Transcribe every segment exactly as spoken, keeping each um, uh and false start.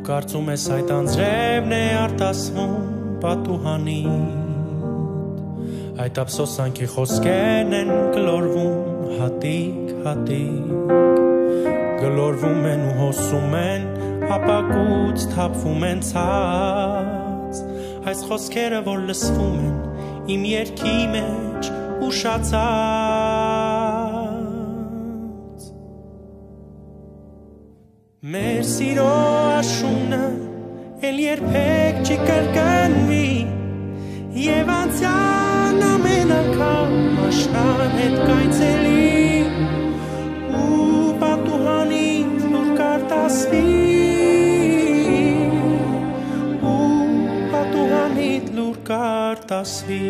կարծում ես այդ անձրևն է արտասվում պատուհանիդ, այդ ափսոսանքի խոսքերն են գլորվում հատիկ, հատիկ, գլորվում են ու հոսում են, ապակուց թափվում են ցած, այս խոսքերը որ լսվում են իմ երգի մեջ ուշացած, մեր սիրո աշունը էլ երբեք չի կրկնվի, և անցյան ամեն անգամ աշնան հետ կայցելի, ու պատուհանիդ լուր կարտասվի, ու պատուհանիդ լուր կարտասվի.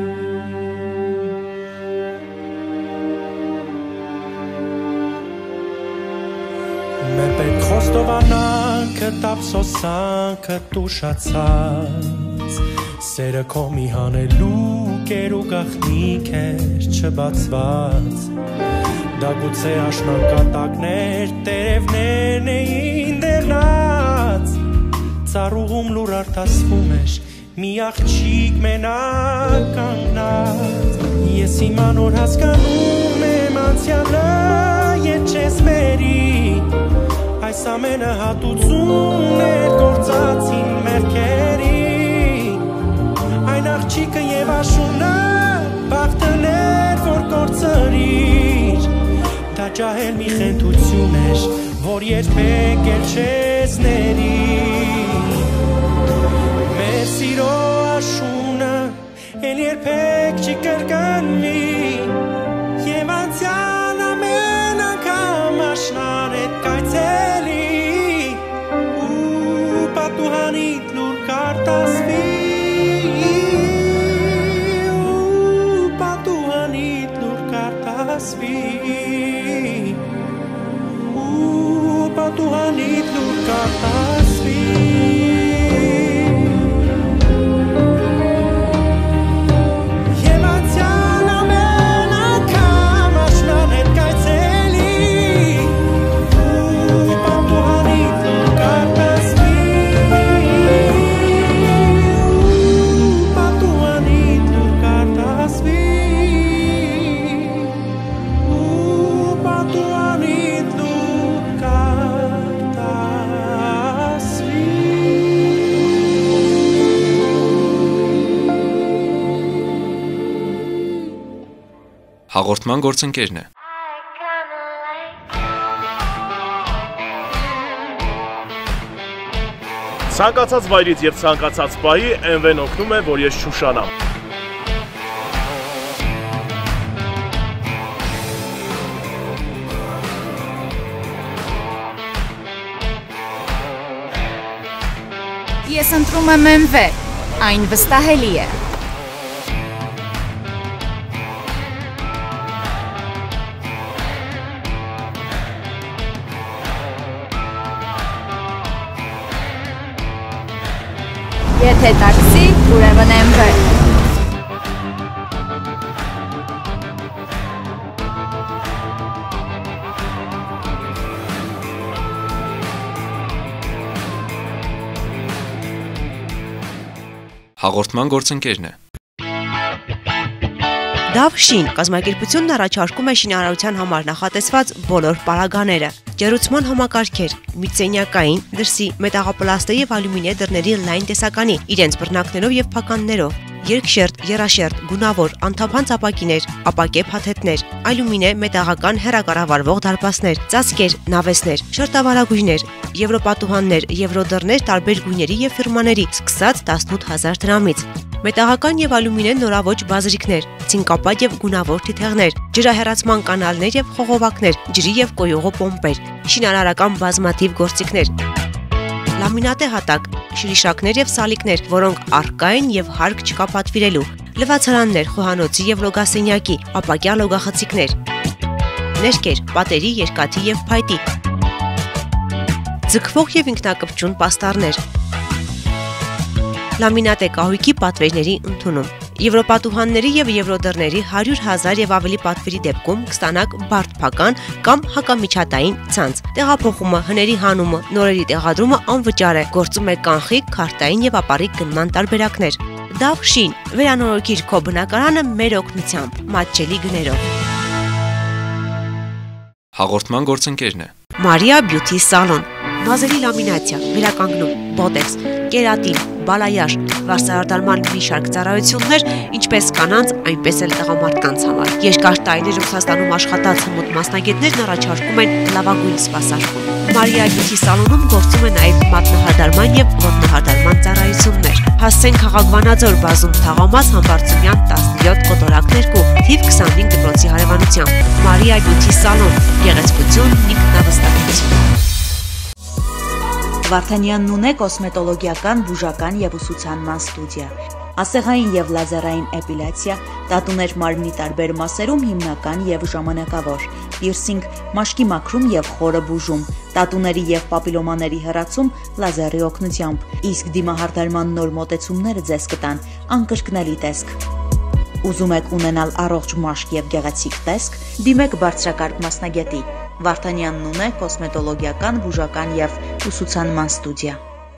Մեր պետք խոստովանանք կտ ափսոսանքը տուշացած, սերը քո մի հանելուկ էր ու գաղտնիք էր չբացված, դա գուցե աշնան կատակներ տերևներն էին դեղնած, ծառուղում լուր արտասվում էր մի աղջիկ մենակ կանգնած, ես հիմա նոր հասկանում եմ անցյալը ետ չես մերի, այս ամենը հատուցում էր գործածին մերքերի, այն աղջիկը և աշունը բախտն էր որ կործրիր, դա ջահել մի խենթություն էր որ երբեք էլ չես ների, մեր սիրո աշունը էլ երբեք չի կրկնվի, և անցյալ ամեն անգամ աշնան հետ կայցելի, ու պատուհանիդ լուր կարտասվի, ու պատուհանիդ լուր կարտասվի, ու պատուհանիդ լուր կարտասվի. Հաղորդման գործընկերն է։ Ցանկացած վայրից եւ ցանկացած պահի էն վեն օգնում է, որ ես շուշանամ։ Ես ընտրում եմ էմ վե, այն վստահելի է։ Եթե տաքսի, ուրեմն էմ վե։ Հաղորդման գործընկերն է։ Դավ Շին կազմակերպությունն առաջարկում է շինարարության համար նախատեսված բոլոր պարագաները, ջերուցման համակարգեր, միծենյակային, դրսի, մետաղապլաստե և ալյումինե դռների լայն տեսականի, իրենց բռնակներով և փականներով, երկշերտ, եռաշերտ, գունավոր, անթափանց ապակիներ, ապակե փաթեթներ, ալյումինե մետաղական հեռակառավարվող դարպասներ, ծածկեր, նավեսներ, շերտավարագույրներ, եվրոպատուհաններ, եվրոդռներ տարբեր գույների և ֆիրմաների, սկսած տասնութ հազար դրամից, մետաղական և ալյումինե նորաոճ բազրիկներ, ցինկապատ և գունավոր թիթեղներ, ջրահեռացման կանալներ և խողովակներ, ջրի և կոյուղու պոմպեր, շինարարական բազմաթիվ գործիքներ, լամինատե հատակ, շրիշակներ և սալիկներ, որոնք առկա են և հարկ չկա պատվիրելու, լվացարաններ, խոհանոցի և լոգասենյակի, ապակյա լոգախցիկներ, ներկեր, պատերի, երկաթի և փայտի, ձգվող և ինքնակպչուն պաստառներ, լամինատե կահույքի պատվերների ընդունում, Եվրոպատուհանների եւ եվրոդռների հարյուր հազար եւ ավելի պատվերի դեպքում կստանաք բարդփական կամ հակամիջատային ցանց։ Տեղափոխումը, հների հանումը, նորերի տեղադրումը անվճար է։ Գործում է կանխիկ, քարտային եւ ապառիկ գնման տարբերակներ։ Դավ Շին, վերանորոգիր քո բնակարանը մեր օգնությամբ, մատչելի գներով։ Հաղորդման գործընկերն է։ Մարիա Բյութի սալոն, մազերի լամինացիա, վերականգնում, բոտեքս, կերատին, բալայաժ, վարսահարդարման մի շարք ծառայություններ, ինչպես կանանց, այնպես էլ տղամարդկանց համար։ Երկար տարիներ Ռուսաստանում աշխատած հմուտ մասնագետներն առաջարկում են լավագույն սպասարկում։ Մարիա Բյութի սալոնում գործում է նաև մատնահարդարման եւ ոտնահարդարման ծառայություններ։ Հասցեն Խաղաղվանաձոր բազում Թաղամաս Համբարձումյան տասնյոթ կոտորակ երկու, թիվ քսանհինգ դպրոցի հարևանությամբ։ Մարիա Բյութի սալոն, գեղեցկություն, ինքնավստահություն։ Վարդանյանն ունե կոսմետոլոգիական, բուժական եւ ուսուցանման ստուդիա, ասեղային եւ լազերային էպիլյացիա, տատուներ մարմնի տարբեր մասերում հիմնական եւ ժամանակավոր, պիրսինգ, մաշկի մաքրում եւ խորը բուժում, տատուների եւ պապիլոմաների հեռացում լազերի օգնությամբ, իսկ դիմահարդարման նոր մոտեցումները ձեզ կտան անկրկնելի տեսք։ Ուզում եք ունենալ առողջ մաշկ եւ գեղեցիկ տեսք, դիմեք բարձրակարգ մասնագետի։ Վարդանյանն ունե կոսմետոլոգիական, բուժական եւ ուսուցանման ստուդիա։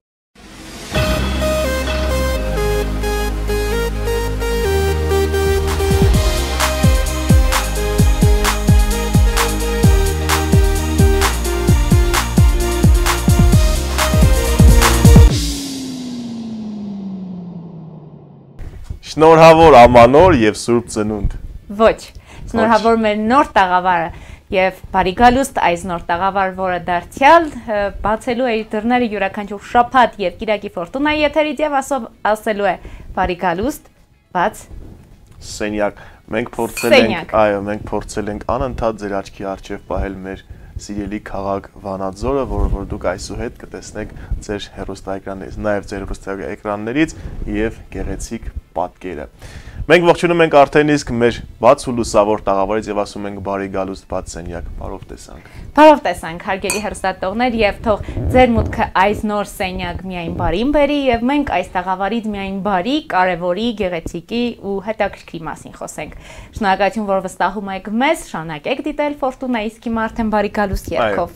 Շնորհավոր ամանոր եւ Սուրբ Ծնունդ։ Ոչ, շնորհավոր մեր նոր տաղավարը եւ բարի գալուստ այս նոր տաղավար, որը դարձյալ բացելու է իր դռները յուրաքանչյուր շաբաթ եւ Կիրակի Ֆորտունայի եթերից եւ ասելու է բարի գալուստ, բաց Սենյակ։ Մենք փորձել ենք, այո, մենք փորձել ենք անընդհատ ձեր աչքի առջև պահել մեր սիրելի քաղաք Վանաձորը, որը որ դուք այսուհետ կտեսնեք ձեր հեռուստաէկրաններից, նաև ձեր հեռուստաէկրաններից եւ գեղեցիկ պատկերը։ Մենք ողջունում ենք արդեն իսկ մեր բաց ու լուսավոր տաղավարից եւ ասում ենք բարի գալուստ բաց սենյակ, բարով տեսանք։ Բարով տեսանք, հարգելի հեռուստատողներ, եւ թող ձեր մուտքը այս նոր սենյակ միայն բարին բերի եւ մենք այս տաղավարից միայն բարի, կարեւորի, գեղեցիկի ու հետաքրքրի մասին խոսենք։ Շնորհակալություն, որ վստահում եք մեզ, շարունակեք դիտել Ֆորտունա, իսկ հիմա արդեն բարի գալուստ երգով։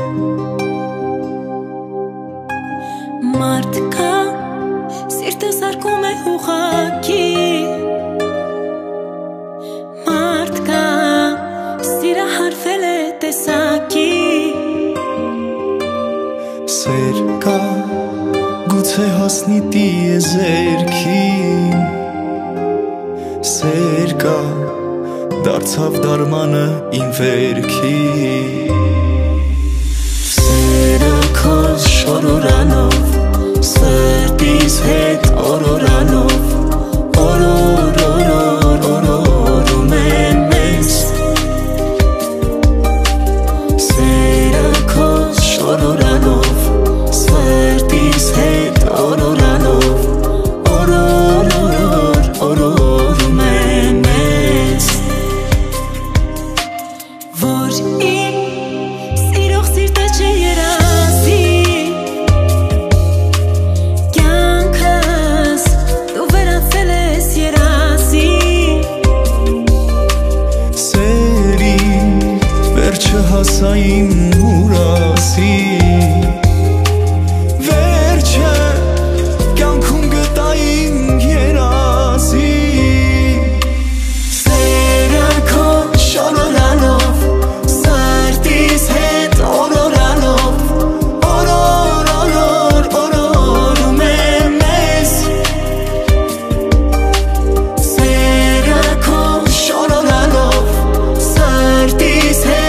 Մարդկա սիրտը սարկում է ուղղակի Մարդկա սիրը հարվել է տեսակի Սեր կա գուցե հասնի տիեզերքին Սեր կա դարձավ դարմանը իմ վերքի Սերը քո շորորանով Սրտիս հետ օրորանով Օրոր, օրոր, օրորում են մեզ Սերը քո շորորանով Սրտիս հետ օրորանով Օրոր, օրոր, օրորում են մեզ Որ իմ սիրող սիրտը չէ երազի Հասա իմ հուրասի Վերջը կյանքում գտա իմ երազի Սերը քո շորորանով Սրտիս հետ օրորանով Օրոր, օրոր, օրորում է մեզ Սերը քո շորորանով Սրտիս հետ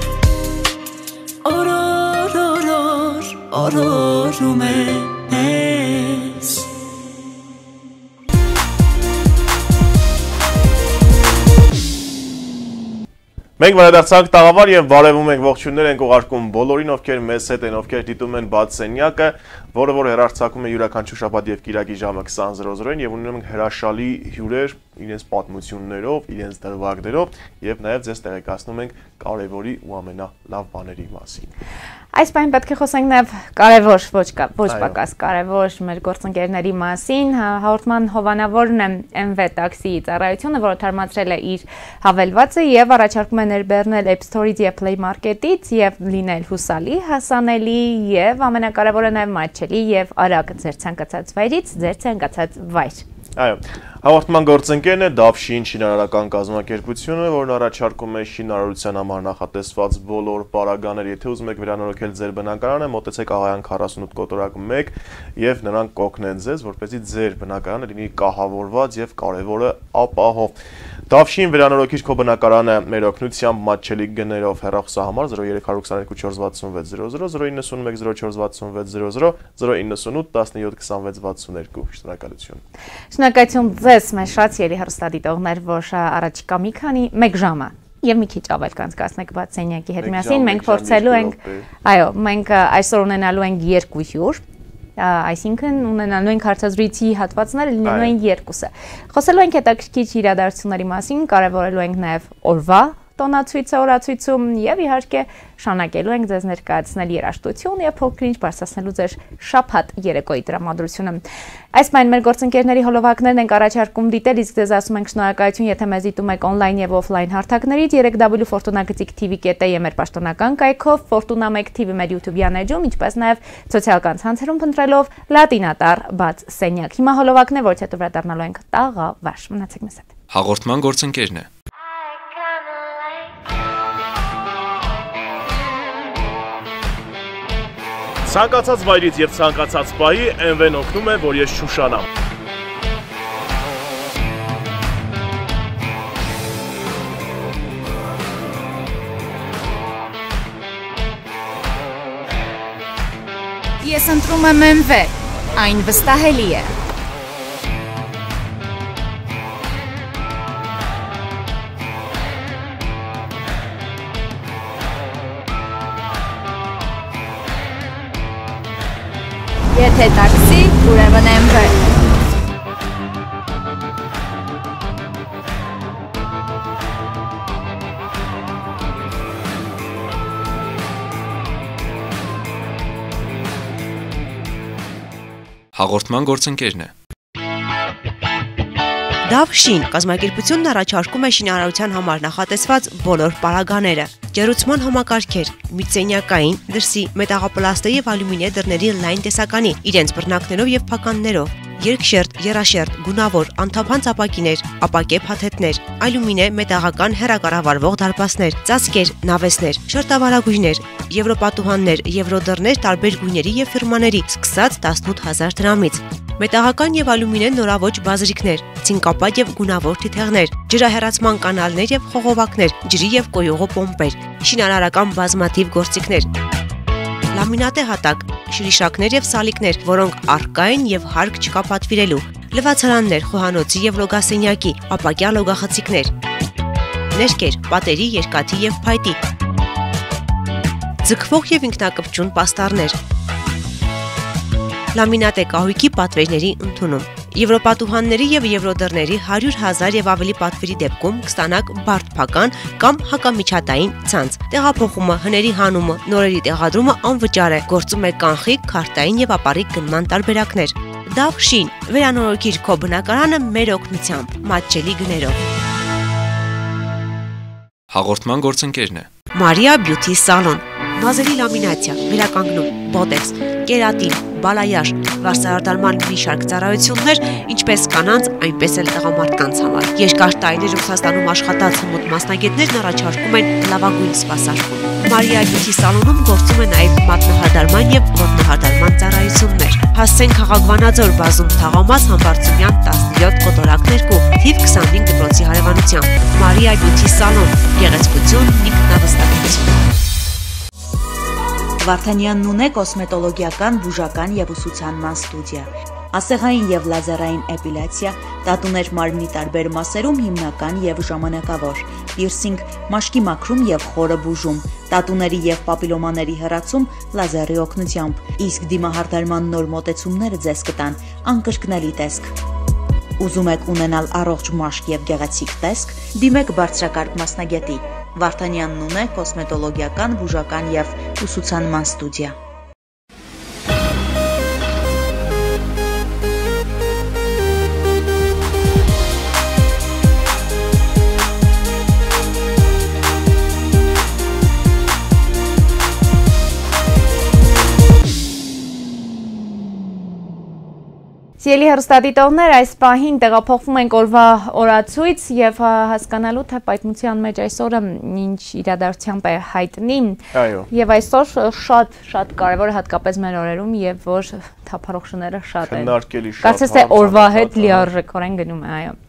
օրորում է Մենք վերադարձանք տաղավար եւ բարևում ենք ողջույններ ենք ուղարկում բոլորին, ովքեր մեզ հետ են, ովքեր դիտում են բաց սենյակը, որը որ հեռարձակում է յուրաքանչյուր շաբաթ եւ կիրակի ժամը քսան զրո զրոին եւ ունենում ենք հրաշալի հյուրեր իրենց պատմություններով, իրենց դրվագներով եւ նաեւ ձեզ տեղեկացնում ենք կարևորի ու ամենալավ բաների մասին։ Այս բան պետք է խոսենք նաև կարևոր, ոչ ոչ պակաս կարևոր մեր գործընկերների մասին, հաղորդման հովանավորն է Էմ վե տաքսիի ծառայությունը, որը թարմացրել է իր հավելվածը եւ առաջարկում է ներբեռնել App Store-ից եւ Play Market-ից եւ լինել հուսալի, հասանելի եւ ամենակարևորը նաև մատչելի եւ արագ ձեր ցանկացած վայրից, ձեր ցանկացած վայր։ Այո, հաղորդման գործընկերն է Դավշին շինարարական կազմակերպությունը, որն առաջարկում է շինարարության համար նախատեսված բոլոր պարագաներ, եթե ուզում եք վերանորոգել ձեր բնակարանը, մոտեցեք Աղայան քառասունութ կոտորակ մեկ եւ նրանք կօգնեն ձեզ, որպեսզի ձեր բնակարանը լինի կահավորված եւ կարեւորը ապահով։ Դավշին վերանորոգիր քո բնակարանը մեր օգնությամբ մատչելի գներով հեռախոսահամար զրո երեք քսաներկու չորս վաթսունվեց զրո զրո զրո իննսունմեկ զրո չորս վաթսունվեց զրո զրո զրո իննսունութ տասնյոթ քսանվեց վաթսուներկու Շնորհակալություն։ Շնորհակալություն ձեզ մեր շատ սիրելի հեռուստադիտողներ, որ առաջիկա մի քանի մեկ ժամը եւ մի քիչ ավել կանցկացնեք բաց սենյակի հետ միասին, մենք փորձելու ենք, այո, մենք այսօր ունենալու ենք երկու հյուր, այսինքն ունենալու ենք հարցազրույցի հատվածները լինելու են երկուսը։ Խոսելու ենք հետաքրքիր իրադարձությունների մասին, կարևորելու ենք նաև օրվա տոնացույցը, օրացույցում եւ իհարկե շարունակելու ենք ձեզ ներկայացնել երաժշտություն եւ փոքր-ինչ բարձրացնելու ձեր շաբաթ երեկոյի տրամադրությունը։ Այս պայն մեր գործընկերների հոլովակներն ենք առաջարկում դիտել, իսկ ձեզ ասում ենք շնորհակալություն, եթե մեզ դիտում եք on-line եւ off-line հարթակներից երեք դաբլյու ֆորտունա գծիկ թի վի կետ է մեր պաշտոնական կայքով, Fortuna մեկ թի վի մեր YouTube-յան էջում, ինչպես նաեւ սոցիալական ցանցերում փնտրելով լատինատար բաց սենյակ։ Հիմա հոլովակն է, որից հետո վերադառնալու ենք տաղավար։ Մնացեք մեզ հետ։ Հաղորդման գործընկերն է Ցանկացած վայրից եւ ցանկացած պահի Էմ վեն օգնում է, որ ես շուշանամ։ Ես ընտրում եմ Էմ վե, այն վստահելի է։ Եթե տաքսի, ուրեմն Էմ վե։ Հաղորդման գործընկերն է Դավշին կազմակերպությունն առաջարկում է շինարարության համար նախատեսված բոլոր պարագաները, ջերուցման համակարգեր, միծենյակային, դրսի, մետաղապլաստե եւ ալյումինե դռների լայն տեսականի, իրենց բռնակներով եւ փականներով, երկշերտ, եռաշերտ, գունավոր, անթափանց ապակիներ, ապակե փաթեթներ, ալյումինե մետաղական հեռակառավարվող դարպասներ, ծածկեր, նավեսներ, շերտավարագույրներ, եվրոպատուհաններ, եվրոդռներ տարբեր գույների եւ ֆիրմաների, սկսած տասնութ հազար դրամից։ Մետաղական եւ ալյումինե նորաոճ բազրիկներ, ցինկապատ եւ գունավոր թիթեղներ, ջրահեռացման կանալներ եւ խողովակներ, ջրի եւ կոյուղու պոմպեր, շինարարական բազմաթիվ գործիքներ, լամինատե հատակ, շրիշակներ եւ սալիկներ, որոնք առկա են եւ հարկ չկա պատվիրելու, լվացարաններ, խոհանոցի եւ լոգասենյակի, ապակյա լոգախցիկներ, ներկեր, պատերի, երկաթի եւ փայտի, ձգվող եւ ինքնակպչուն պաստառներ, լամինատե կահույքի պատվերների ընդունում։ Եվրոպատուհանների եւ եվրոդռների հարյուր հազար եւ ավելի պատվերի դեպքում կստանաք բարդ փական կամ հակամիջատային ցանց։ Տեղափոխումը, հների հանումը, նորերի տեղադրումը անվճար է։ Գործում է կանխիկ, քարտային եւ ապառիկ գնման տարբերակներ։ Դավշին վերանորոգիր քո բնակարանը մեր օգնությամբ, մատչելի գներով։ Հաղորդման գործընկերն է Մարիա Բյութի սալոն, մազերի լամինացիա, վերականգնում, բոտեքս, կերատին, բալայաշ, վարսարդարման մի շարք ծառայություններ, ինչպես կանանց, այնպես էլ տղամարդկանց համար։ Երկար տարիներ Ռուսաստանում աշխատած հմուտ մասնագետներն առաջարկում են լավագույն սպասարկում։ Մարիա Բյութի սալոնում գործում է նաև մատնահարդարման եւ ոտնահարդարման ծառայություններ։ Հասցեն Քաղաք Վանաձոր բազում թաղամաս Համբարձումյան տասնյոթ կոտորակ երկու, թիվ քսանհինգ դպրոցի հարևանությամբ։ Մարիա Բյութի սալոն, գեղեցկություն, ինքնավստահություն։ Վարդանյանն ունե կոսմետոլոգիական, բուժական եւ ուսուցանման ստուդիա։ ասեղային եւ լազերային էպիլյացիա, տատուներ մարմնի տարբեր մասերում հիմնական եւ ժամանակավոր, պիրսինգ, մաշկի մաքրում եւ խորը բուժում, տատուների եւ պապիլոմաների հեռացում լազերի օգնությամբ, իսկ դիմահարդարման նոր մոտեցումները ձեզ կտան անկրկնելի տեսք։ Ուզում եք ունենալ առողջ մաշկ եւ գեղեցիկ տեսք, դիմեք բարձրակարգ մասնագետի։ Վարդանյանն ունե կոսմետոլոգիական, բուժական եւ ուսուցանման ստուդիա։ Սիրելի հեռուստադիտողներ, այս պահին տեղափոխվում ենք օրվա օրացույց եւ հասկանալու թե պատմության մեջ այսօրը ինչ իրադարձությամբ է հայտնի։ Այո։ Եվ այսօր շատ շատ կարևոր է հատկապես մեր օրերում եւ որ թափառող շները շատ են։ Քննարկելի շատ։ Կարծես թե օրվա հետ լիարժեքորեն գնում է, այո։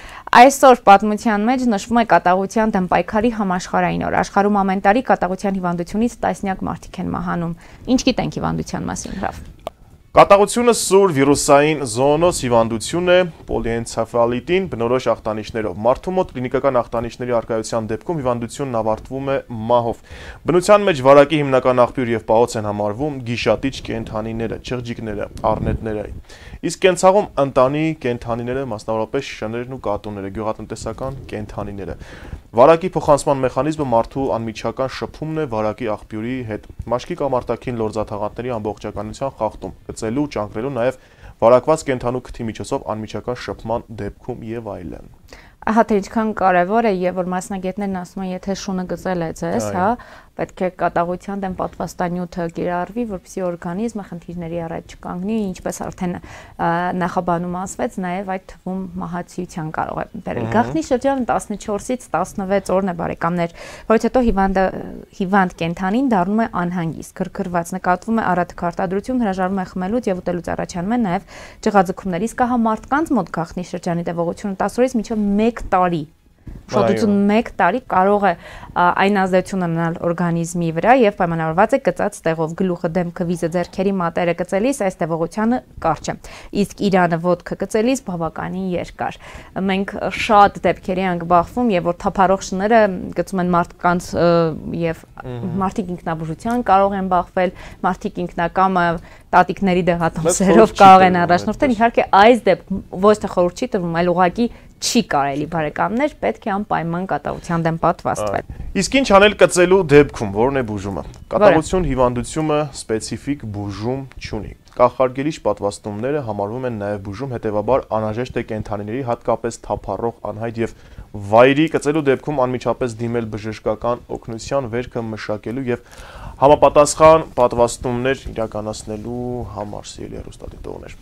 Այսօր պատմության մեջ նշվում է կատաղության դեմ պայքարի համաշխարհային օր։ Աշխարհում ամեն տարի կատաղության հիվանդությունից տասնյակ մարդիկ են մահանում։ Ինչ գիտենք հիվանդության մասին, Ռաֆ։ Կատաղությունը սուր վիրուսային զոոնոզ հիվանդություն է պոլիենցեֆալիտին բնորոշ ախտանիշներով։ Մարդու մոտ կլինիկական ախտանիշների առկայության դեպքում հիվանդությունն ավարտվում է մահով։ Բնության մեջ վարակի հիմնական աղբյուր եւ պահոց են համարվում գիշատիչ կենդանիները, չղջիկները, առնետները։ Իսկ կենցաղում ընտանի կենդանիները, մասնավորապես շներն ու կատուները, գյուղատնտեսական կենդանիները։ Վարակի փոխանցման մեխանիզմը մարդու անմիջական շփումն է վարակի աղբյուրի հետ։ Մաշկի կամ արտաքին լորձաթաղանթների ամբողջականության խախտում, գծելու, ճանկրելու, նաև վարակված կենդանու քթի միջոցով անմիջական շփման դեպքում եւ այլն։ Ահա թե ինչքան կարևոր է եւ որ մասնագետներն ասում են, եթե շունը գծել է ձեզ, հա, պետք է կատաղության դեմ պատվաստանյութը կիրառվի, որպեսզի օրգանիզմը խնդիրների առաջ չկանգնի, ինչպես արդեն նախաբանում ասվեց, նաև այդ թվում մահացիության կարող է բերել։ Գաղտնի շրջանը տասնչորսից տասնվեց օրն է, բարեկամներ, որից հետո հիվանդը հիվանդ կենդանին դառնում է անհանգիստ, քրքրված, նկատվում է առատքարտադրություն, հրաժարվում է խմելուց եւ ուտելուց առաջանում է նաև ջղաձգումներ, իսկ հա մարդկանց մոտ գաղտնի շրջանի տևողությունը տասը օրից մինչև մեկ տարի շոդություն մեկ տարի կարող է այն ազդեցություն ունենալ օրգանիզմի վրա եւ պայմանավորված է գծած տեղով գլուխը, դեմքը, վիզը, ձեռքերի մատերը գծելիս այս տևողությունը կարճ է։ Իսկ իրանը ոտքը գծելիս բավականին երկար։ Մենք շատ դեպքերի ենք բախվում եւ որ թափառող շները գծում են մարդկանց եւ մարդիկ ինքնաբուժության կարող են բախվել, մարդիկ ինքնակամը տատիկների դեղատոմսերով կարող են առաջնորդել։ Իհարկե այս դեպքում ոչ թե խորհուրդ չի տրվում, այլ ուղղակի չի կարելի, բարեկամներ, պետք է անպայման կատաղության դեմ պատվաստվել։ Իսկ ինչ անել կծելու դեպքում, որն է բուժումը։ Կատաղություն հիվանդությունը սպეციფიկ բուժում չունի։ Կախարդելիչ պատվաստումները համարվում են նաև բուժում, հետևաբար անհրաժեշտ է կենդանիների, հատկապես թափառող անհայտ եւ վայրի կծելու դեպքում անմիջապես դիմել բժշկական օգնության վերքը մշակելու եւ համապատասխան պատվաստումներ իրականացնելու համար, սիրելի հեռուստադիտողներ։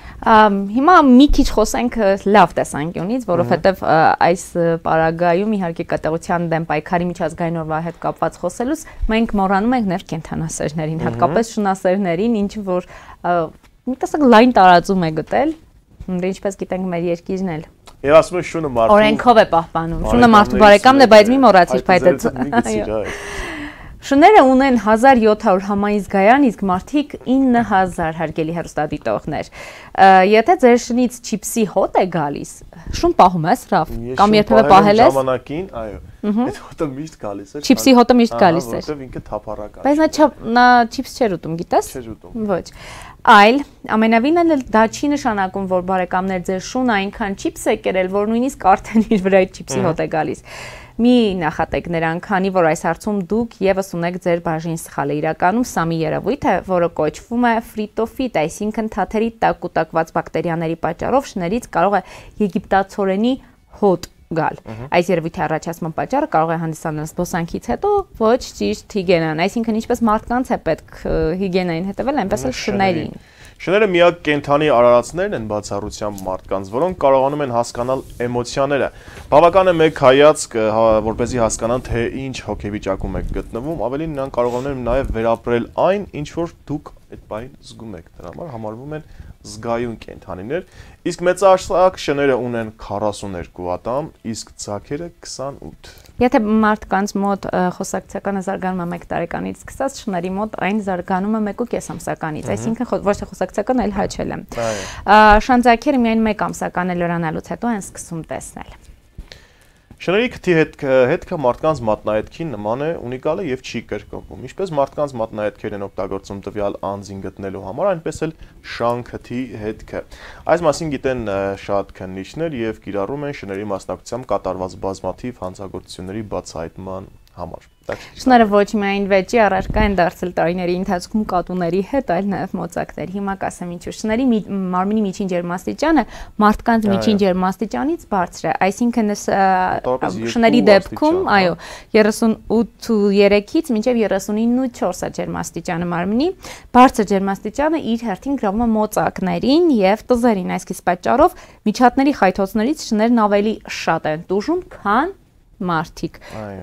Հիմա մի քիչ խոսենք լավ տեսանկյունից, որովհետև այս պարագայում իհարկե կատաղության դեմ պայքարի միջազգային օրվա հետ կապված խոսելուց մենք մոռանում ենք ներ կենդանասերներին, հատկապես շնասերներին, ինչը որ մի տեսակ լայն տարածում է գտել, ինչպես գիտենք մեր երկիրն էլ։ Եվ ասում են շունը մարդու օրենքով է պահպանում, շունը մարդու բարեկամն է, բայց մի մոռացիր փայտեց։ Շները ունեն հազար յոթ հարյուր համաիզգայան, իսկ մարդիկ ինը հազար հարգելի հեռուստադիտողներ։ Եթե ձեր շնից չիպսի հոտ է գալիս, շուն պահում ես, Ռաֆ, կամ երբևէ պահել ես։ Ժամանակին, այո։ Այդ հոտը միշտ գալիս է։ Չիպսի հոտը միշտ գալիս է։ Որտեվ ինքը թափառակ է։ Բայց նա նա չիպս չէր ուտում, գիտես։ Չէր ուտում։ Ոչ։ Այլ ամենավինն էլ դա չի նշանակում, որ բարեկամներ ձեր շունը այնքան չիպս է կերել, որ նույնիսկ արդեն իր վրա չիպսի հոտ է գալիս։ Մի նախատեք նրան, քանի որ այս հարցում դուք եւս ունեք ձեր բաժին սխալը։ Իրականում սա մի երևույթ է, որը կոչվում է ֆրիտոֆիտ, այսինքն թաթերի տաք կուտակված բակտերիաների պատճառով շներից կարող է եգիպտացորենի հոտ գալ։ Այս երևույթի առաջացման պատճառը կարող է հանդիսանալ զբոսանքից հետո ոչ ճիշտ հիգիենան, այսինքն ինչպես մարդկանց է պետք հիգիենային հետևել, այնպես էլ շներին։ Շները միակ կենդանի արարածներն են բացառությամբ մարդկանց, որոնք կարողանում են հասկանալ էմոցիաները։ Բավական է մեկ հայացք, որպեսզի հասկանան, թե ինչ հոգեվիճակում եք գտնվում, ավելին նրանք կարողանում են նաև վերապրել այն, ինչ որ դուք այդ բային զգում եք, դրա համար համարվում են զգայուն կենդանիներ, իսկ մեծահասակ շները ունեն քառասուներկու ատամ, իսկ ձագերը քսանութ։ Եթե մարդկանց մոտ խոսակցականը զարգանում է մեկ տարեկանից սկսած, շների մոտ այն զարգանում է մեկ ու կես ամսականից, այսինքն ոչ թե խոսակցական, այլ հաչել եմ։ Շանձակերը միայն մեկ ամսական է լրանալուց հետո են սկսում տեսնել։ Շների քթի հետքը մարդկանց մատնահետքին նման է, ունիկալ է եւ չի կրկնվում։ Ինչպես մարդկանց մատնահետքերն են օգտագործում տվյալ անձին գտնելու համար, այնպես էլ շան քթի հետքը։ Այս մասին գիտեն շատ քննիչներ եւ կիրառում են շների մասնակցությամբ կատարված բազմաթիվ հանցագործությունների բացահայտման համար։ Շները ոչ միայն վեճի առարկա են դարձել տարիների ընթացքում կատուների հետ, այլ նաև մոծակներ։ Հիմա կասեմ ինչու։ Շների մարմնի միջին ջերմաստիճանը մարդկանց միջին ջերմաստիճանից բարձր է, այսինքն շների դեպքում, այո, երեսունութ ու երեքից մինչև երեսունինը ու չորս է ջերմաստիճանը մարմնի, բարձր ջերմաստիճանը իր հերթին գրավում է մոծակներին եւ տզերին, այս իսկ պատճառով միջատների խայթոցներից շներն ավելի շատ են տուժում, քան մարդիկ,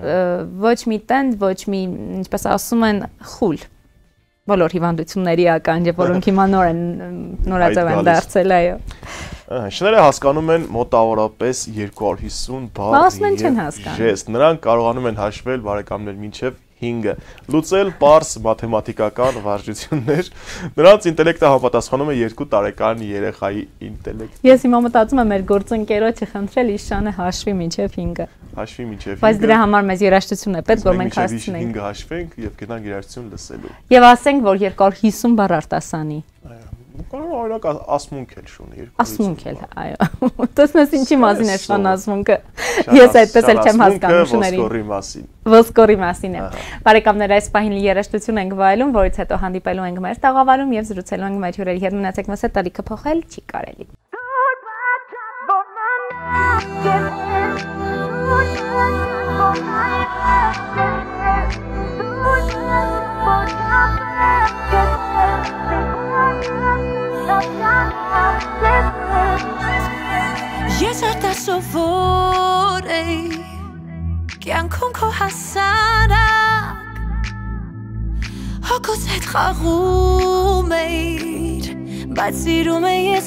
ոչ մի տենդ, ոչ մի, ինչպես ասում են, խուլ, բոլոր հիվանդությունների ականջը, որոնք հիմա նոր են, նորաձև են դարձել, այո։ Շները հասկանում են մոտավորապես երկու հարյուր հիսուն բառ եւ ժեստ, նրանք կարողանում են հաշվել բարեկամներ մինչև հինգը, լուծել պարզ մաթեմատիկական վարժություններ, նրանց ինտելեկտը համապատասխանում է երկու տարեկան երեխայի ինտելեկտ։ Ես հիմա մտածում եմ մեր գործընկերոջը խնդրել իշանը հաշվի մինչև հինգը։ Հաշվի մինչև հինգը։ Բայց դրա համար մեզ երաժշտություն է պետք, որ մենք հասցնենք։ հինգը հաշվենք եւ գնանք երաժշտություն լսելու։ Եվ ասենք, որ երկու հարյուր հիսուն բառ արտասանի։ Կարող օրինակ ասմունք էլ շունի։ Ասմունք էլ, այո։ Տեսնես ինչի մասին է շան ասմունքը։ Ես այդպես էլ չեմ հասկանում շների։ Ոսկորի մասին։ Ոսկորի մասին է։ Բարեկամներ, այս պահին երաժշտություն ենք վայելում, որից հետո հանդիպելու ենք մեր տաղավարում եւ զրուցելու ենք մեր հյուրերի հետ։ Մնացեք մեզ հետ, տալիքը փոխել չի կարելի։ Ես արտասովոր էի կյանքում քո հասարակ հոգուս հետ խաղում էիր բայց սիրում էի ես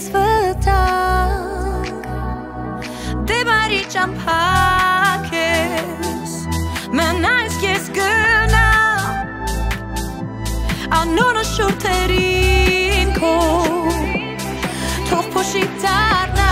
վտանգ դեմարի ճամփակ ես մնայս ես գնա անոնը շուրթերին քո թող փոշի դառնա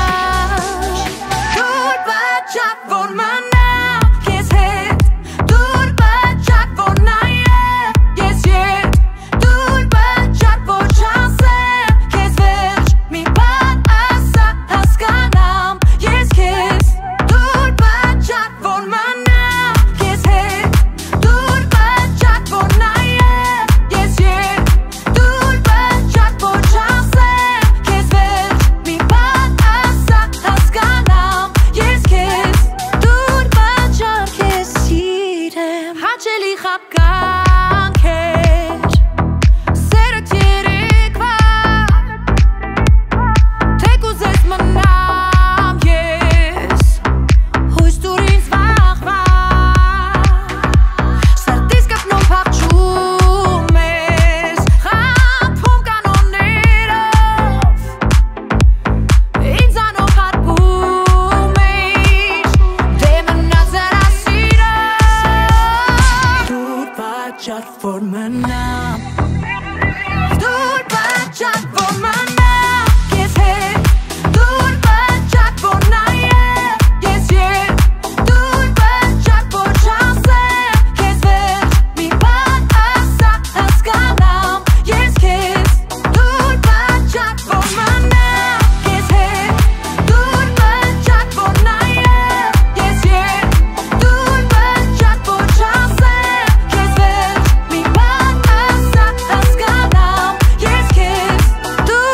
Do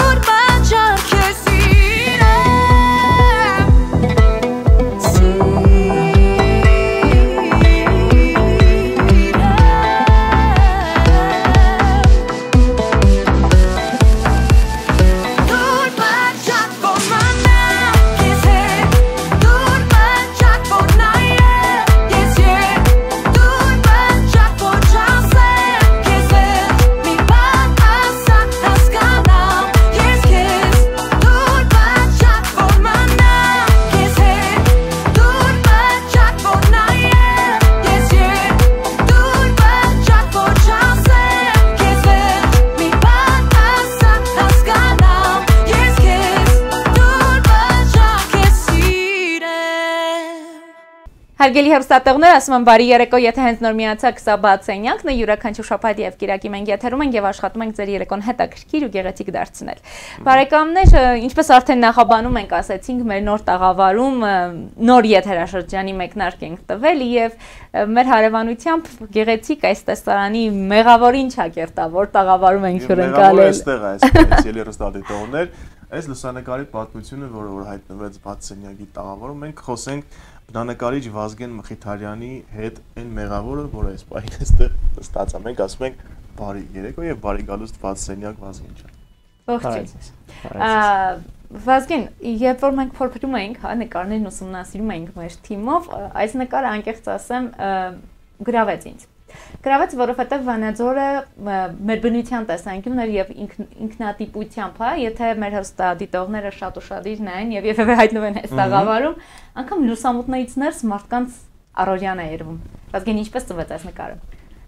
Հարգելի հեռուստատեղներ, ասում եմ բարի երեկո, եթե հենց նոր միացաք, սա բաց սենյակն է, յուրաքանչյուր շաբաթ եւ կիրակի մենք եթերում ենք եւ աշխատում ենք ձեր երեկոն հետաքրքիր ու գեղեցիկ դարձնել։ Բարեկամներ, ինչպես արդեն նախաբանում ենք, ասեցինք, մեր նոր տաղավարում նոր եթերաշրջանի մեկնարկ ենք տվել եւ մեր հարևանությամբ գեղեցիկ այս տեսարանի մեղավորին ճակերտավոր տաղավարում ենք հյուրընկալել։ Այստեղ է այս հեռուստադիտողներ, այս լուսանկարի պատմությունը, որը որ հայտնվեց բաց սենյակի տաղավարում, մենք խոսենք բնանկարիչ Վազգեն Մխիթարյանի հետ այն մեղավորը, որը այս պահին այստեղ ստացա։ Մենք ասում ենք բարի երեկո եւ բարի գալուստ բաց սենյակ Վազգեն ջան։ Ողջույն։ Վազգեն, երբ որ մենք փորփրում էինք, հա, նկարներն ուսումնասիրում էինք մեր թիմով, այս նկարը անկեղծ ասեմ, գրավեց ինձ։ Գրավեց, որովհետև Վանաձորը մեր բնության տեսանկյունն էր եւ ինքնատիպությամբ, հա, եթե մեր հեռուստադիտողները շատ ուշադիր նայեն եւ երբեւե հայտնվեն այս տաղավարում, անգամ լուսամուտներից ներս մարդկանց առօրյան է երևում։ Վազգեն, ինչպես ծնվեց այս նկարը։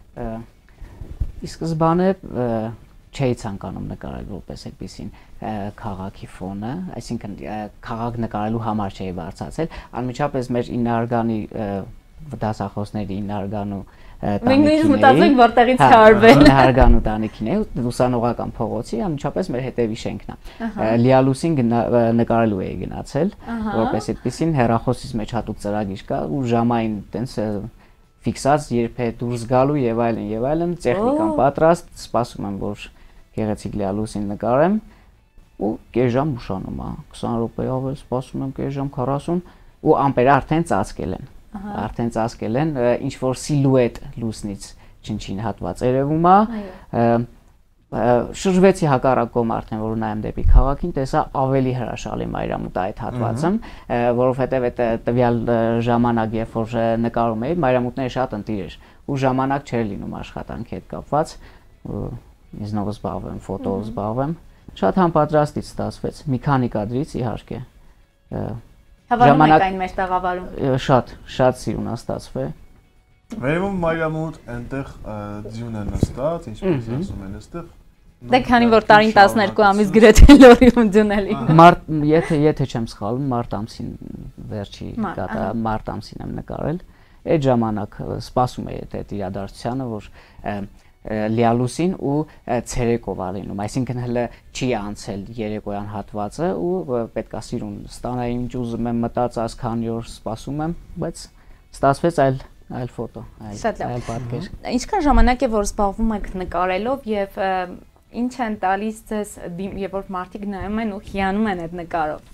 Ի սկզբանե չէի ցանկանում նկարել որպես այդպեսին քաղաքի ֆոնը, այսինքն քաղաք նկարելու համար չէի բարձրացել, անմիջապես մեր իննարգանի դասախոսների իննարգանու Մենք նույնիսկ մտածում ենք որտեղից չարվել։ Հարգանու տանիքին է, լուսանողական փողոցի, անմիջապես մեր հետևի շենքն է։ Լիալուսին նկարելու էի գնացել, որպես այդպեսին հեռախոսից մեջ հատուկ ծրագիր կա ու ժամային տենց ֆիքսած երբ է դուրս գալու եւ այլն եւ այլն, տեխնիկան պատրաստ, սպասում եմ որ գեղեցիկ լիալուսին նկարեմ ու կես ժամ ուշանում է, քսան րոպեով էլ սպասում եմ կես ժամ քառասուն ու ամպերը արդեն ծածկել են։ Արդեն ծածկել են, ինչ որ սիլուետ լուսնից չնչին հատված երևում է, շրջվեցի հակառակ կողմ արդեն որ նայեմ դեպի քաղաքին, տեսա ավելի հրաշալի մայրամուտ է այդ հատվածը, որովհետև այդ տվյալ ժամանակ երբ որ նկարում էի, մայրամուտները շատ ընտիր էր ու ժամանակ չէր լինում աշխատանքի հետ կապված, ինձ նոր զբաղվեմ, ֆոտոյով զբաղվեմ, շատ համապատրաստից ստացվեց, մի քանի կադրից իհարկե Հավանում եք այն մեր տաղավարում։ Շատ, շատ սիրուն է ստացվել։ Վերևում մայրամուտ այնտեղ ձյուն է նստած, ինչպես ասում են այստեղ։ Դե քանի որ տարին տասներկու ամիս գրեթե լորիում ձյուն է լինում։ Մարտ, եթե եթե չեմ սխալվում, մարտ ամսին վերջի կատա մարտ ամսին եմ նկարել։ Այդ ժամանակ սպասում էի այդ իրադարձությանը, որ լիալուսին ու ցերեկով ալինում, այսինքն հələ չի անցել երեկոյան հատվածը ու պետքա սիրուն ստանայիմ ջուզում եմ մտածած քանի օր սպասում եմ, բայց ստացվեց այլ այլ ֆոտո, այլ պատկեր։ Ինչքան ժամանակ է որ զբաղվում եք նկարելով եւ ինչ են տալիս ձեզ երբ որ մարդիկ նայում են ու հիանում են այդ նկարով։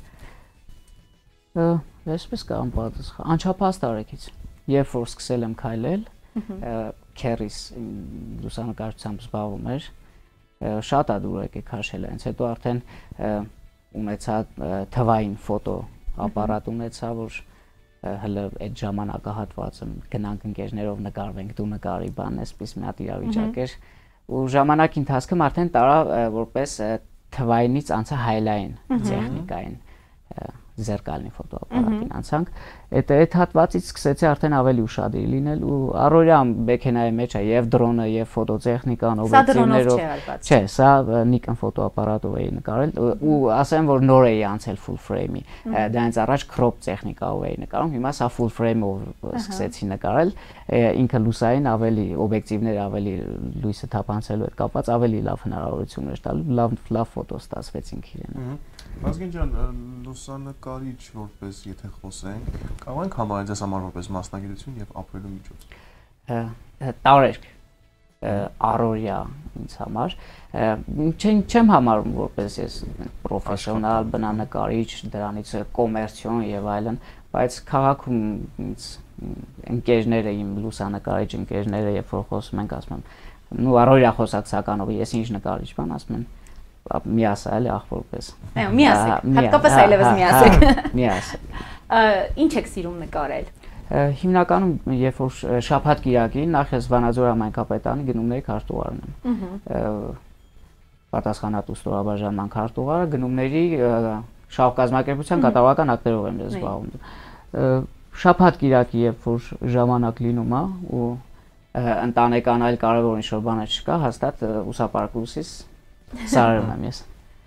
Այսպես կամ պատասխան, անչափահաս տարեկից, երբ որ սկսել եմ քայլել, քերիս լուսանկարչությամբ զբաղվում էր, շատ ադուր եկեք քաշել այնց, հետո արդեն ունեցա թվային ֆոտո ապարատ ունեցա, որ հələ այդ ժամանակահատվածը գնանք ընկերներով նկարվենք, դու նկարի բան, այսպես մի հատ իրավիճակ էր, ու ժամանակի ընթացքում արդեն տարա որպես թվայինից անցա հայլային տեխնիկային զերկալնի ֆոտոապարատին անցանք, այդ այդ հատվածից սկսեցի արդեն ավելի ուշադիր լինել ու առօրյա մեքենայի մեջ է եւ դրոնը եւ ֆոտոտեխնիկան օբյեկտիվներով։ Չէ, սա Nikon ֆոտոապարատով էի նկարել ու ասեմ որ նոր էի անցել full frame-ի։ Դրանից առաջ crop տեխնիկայով էի նկարում, հիմա սա full frame-ով սկսեցի նկարել, ինքը լուսային ավելի օբյեկտիվները ավելի լույսը թափանցելու հետ կապված ավելի լավ հնարավորություններ տալու, լավ լավ ֆոտո ստացվեց ինքը իրեն։ Վազգեն ջան, լուսանկարիչ որպես եթե խոսենք, կարող ենք համարել ձեզ համար որպես մասնագիտություն եւ ապրելու միջոց։ Տարերկ առօրյա ինձ համար չեմ չեմ համարում որպես ես պրոֆեսիոնալ բնանկարիչ, դրանից կոմերցիոն եւ այլն, բայց քաղաքում ինձ ընկերները իմ լուսանկարիչ ընկերները երբ որ խոսում ենք ասում են, նու առօրյա խոսակցականով ես ինչ նկարիչ բան ասում են մի ասա էլի ախորպես։ Այո, մի ասեք, հատկապես այլևս մի ասեք։ Մի ասեք։ Ինչ եք սիրում նկարել։ Հիմնականում երբ որ շաբաթ կիրակի նախ ես Վանաձոր համայնքապետարանի գնումների քարտուղարն եմ։ Պատասխանատու ստորաբաժանման քարտուղարը գնումների շահկազմակերպության կատարողական ակտերով եմ զբաղվում։ Շաբաթ կիրակի երբ որ ժամանակ լինում է ու ընտանեկան այլ կարևոր ինչ-որ բաներ չկա, հաստատ ուսապարկուսից Սարերում եմ ես։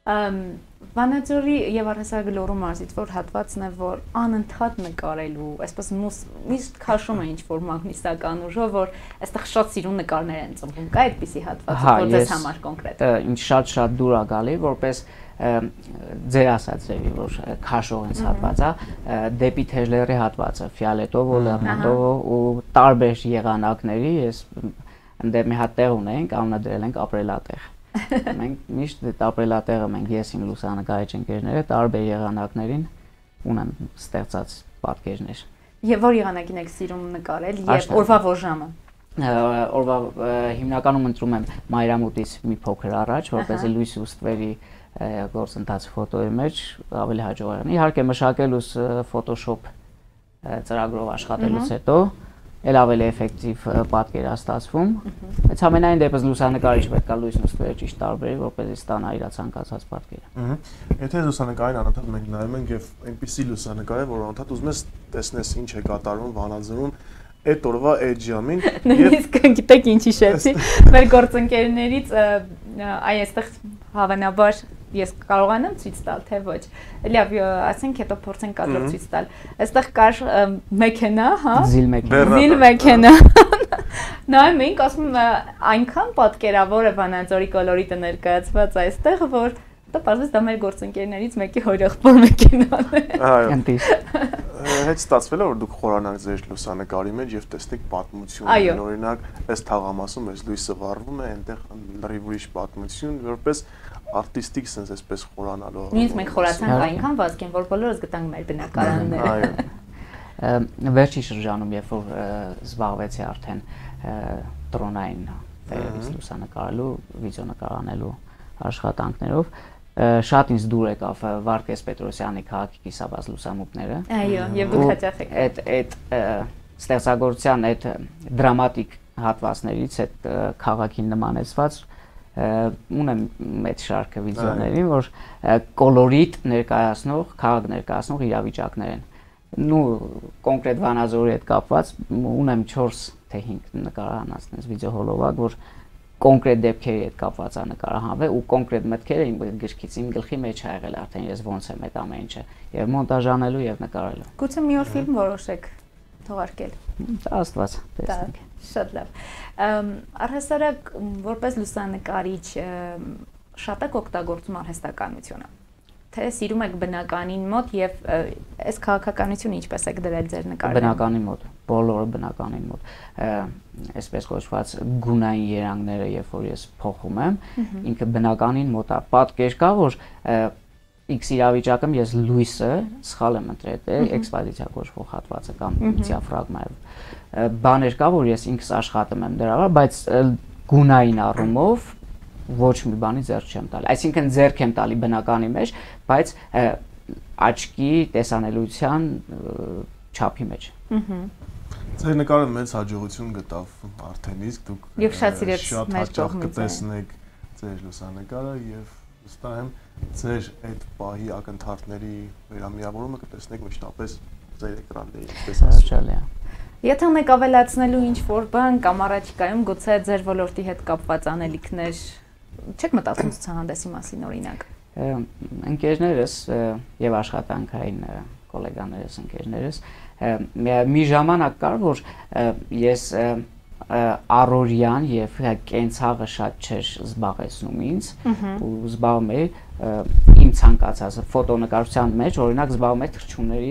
Վանաձորի եւ առհասարակ Գլորու մարզից որ հատվածն է որ անընդհատ նկարելու, այսպես միշտ քաշում է ինչ որ մագնիսական ուժով որ այստեղ շատ սիրուն նկարներ են ծնվում, կա այդպիսի հատված, որ ձեզ համար կոնկրետ։ Ինչ շատ-շատ դուր է գալի, որպես ձեր ասած ձևի որ քաշող են հատվածը, դեպի Թեժլերի հատվածը, Ֆիալետովո, Լեռնատովո ու տարբեր եղանակների, ես ընդդեմ մի հատ տեղ ունենք, անունադրել ենք ապրելատեղ։ Մենք միշտ ապրելատեղը մենք ես իմ լուսանկարիչ ընկերները տարբեր եղանակներին ունեն ստեղծած պատկերներ։ Եվ որ եղանակին եք սիրում նկարել եւ օրվա որ ժամը։ Օրվա հիմնականում ընտրում եմ մայրամուտից մի փոքր առաջ, որպեսզի լույս ու ստվերի գործընթացը ֆոտոյի մեջ ավելի հաջող եղնի։ Իհարկե մշակելուց Photoshop ծրագրով աշխատելուց հետո էլ ավելի էֆեկտիվ պատկեր է ստացվում, բայց ամենայն դեպս լուսանկարիչ պետք է լույսն ու ստվերը ճիշտ տարբերի, որպեսզի ստանա իր ցանկացած պատկերը։ Եթե լուսանկարին անընդհատ մենք նայում ենք եւ այնպիսի լուսանկար է, որ անընդհատ ուզում ես տեսնես ինչ է կատարվում Վանաձորում, այդ օրվա այդ ժամին նույնիսկ գիտեք ինչ հիշեցի, մեր գործընկերներից այ այստեղ հավանաբար ես կարողանամ ցույց տալ, թե ոչ։ Լավ, ասենք հետո փորձենք կադրով ցույց տալ։ Այստեղ կար մեքենա, հա։ Զիլ մեքենա։ Զիլ մեքենա։ Նայում ենք, ասում եմ, այնքան պատկերավոր է Վանաձորի կոլորիտը ներկայացված այստեղ, որ դա բարձր դա մեր գործընկերներից մեկի հորեղբոր մեքենան է։ Այո։ Հետ ստացվել է որ դուք խորանաք ձեր լուսանկարի մեջ եւ տեսնեք պատմություն, օրինակ, այս թաղամասում այս լույսը վառվում է, այնտեղ լրիվ ուրիշ պատմություն, որպես արտիստիկ sense այսպես խորանալու։ Նույնիսկ մենք խորացանք այնքան վազգեն, որ բոլորս գտանք մեր բնակարանները։ Այո։ Վերջի շրջանում, երբ որ զբաղվեցի արդեն տրոնային տեղից լուսանկարելու, վիդեոնկարանելու աշխատանքներով, շատ ինձ դուր եկավ Վարդգես Պետրոսյանի քաղաքի կիսաբաց լուսամուտները։ Այո, եւ դուք հաճախ եք։ Այդ այդ ստեղծագործության այդ դրամատիկ հատվածներից այդ քաղաքին նմանեցված ունեմ այդ շարքը վիդեոների, որ կոլորիտ ներկայացնող, քաղաք ներկայացնող իրավիճակներ են։ Նու կոնկրետ Վանաձորի հետ կապված ունեմ չորս թե հինգ նկարահանած վիդեո հոլովակ, որ կոնկրետ դեպքերի հետ կապված է նկարահանվել ու կոնկրետ մտքերը իմ գրքից իմ գլխի մեջ ա եղել արդեն ես ոնց եմ այդ ամեն ինչը եւ մոնտաժանելու եւ նկարելու։ Գուցե մի օր ֆիլմ որոշեք թողարկել։ Աստված, տեսնենք։ Շատ լավ։ Առհասարակ որպես լուսանկարիչ շատ եք օգտագործում արհեստականությունը։ Թե սիրում եք բնականին մոտ եւ այս քաղաքականությունը ինչպես եք դրել ձեր նկարներում։ Բնականին մոտ, բոլորը բնականին մոտ։ Այսպես կոչված գունային երանգները, երբ որ ես փոխում եմ, ինքը բնականին մոտ է։ Պատկեր կա, որ X իրավիճակում ես լույսը սխալ եմ ընտրել, էքսպոզիցիա կոչվող հատվածը կամ դիաֆրագմայով։ Բաներ կա, որ ես ինքս աշխատում եմ դրա վրա, բայց գունային առումով ոչ մի բանի ձեռք չեմ տալի։ Այսինքն ձեռք եմ տալի բնականի մեջ, բայց աչքի տեսանելիության չափի մեջ։ Ձեր նկարը մեծ հաջողություն գտավ արդեն իսկ դուք շատ հաճախ կտեսնեք ձեր լուսանկարը եւ վստահ եմ ձեր այդ պահի ակնթարթների վերամիավորումը կտեսնեք մշտապես ձեր էկրաններին, այսպես ասեմ։ Եթե ունեք ավելացնելու ինչ-որ բան կամ առաջիկայում գուցե ձեր ոլորտի հետ կապված անելիքներ չեք մտածում ցուցահանդեսի մասին օրինակ։ Ընկերներս եւ աշխատանքային գոլեգաներս, ընկերներս մի ժամանակ կար, որ ես առօրյան եւ կենցաղը շատ չէր զբաղեցնում ինձ ու զբաղվում էի իմ ցանկացած ֆոտոնկարչության մեջ, օրինակ զբաղվում եմ թռչունների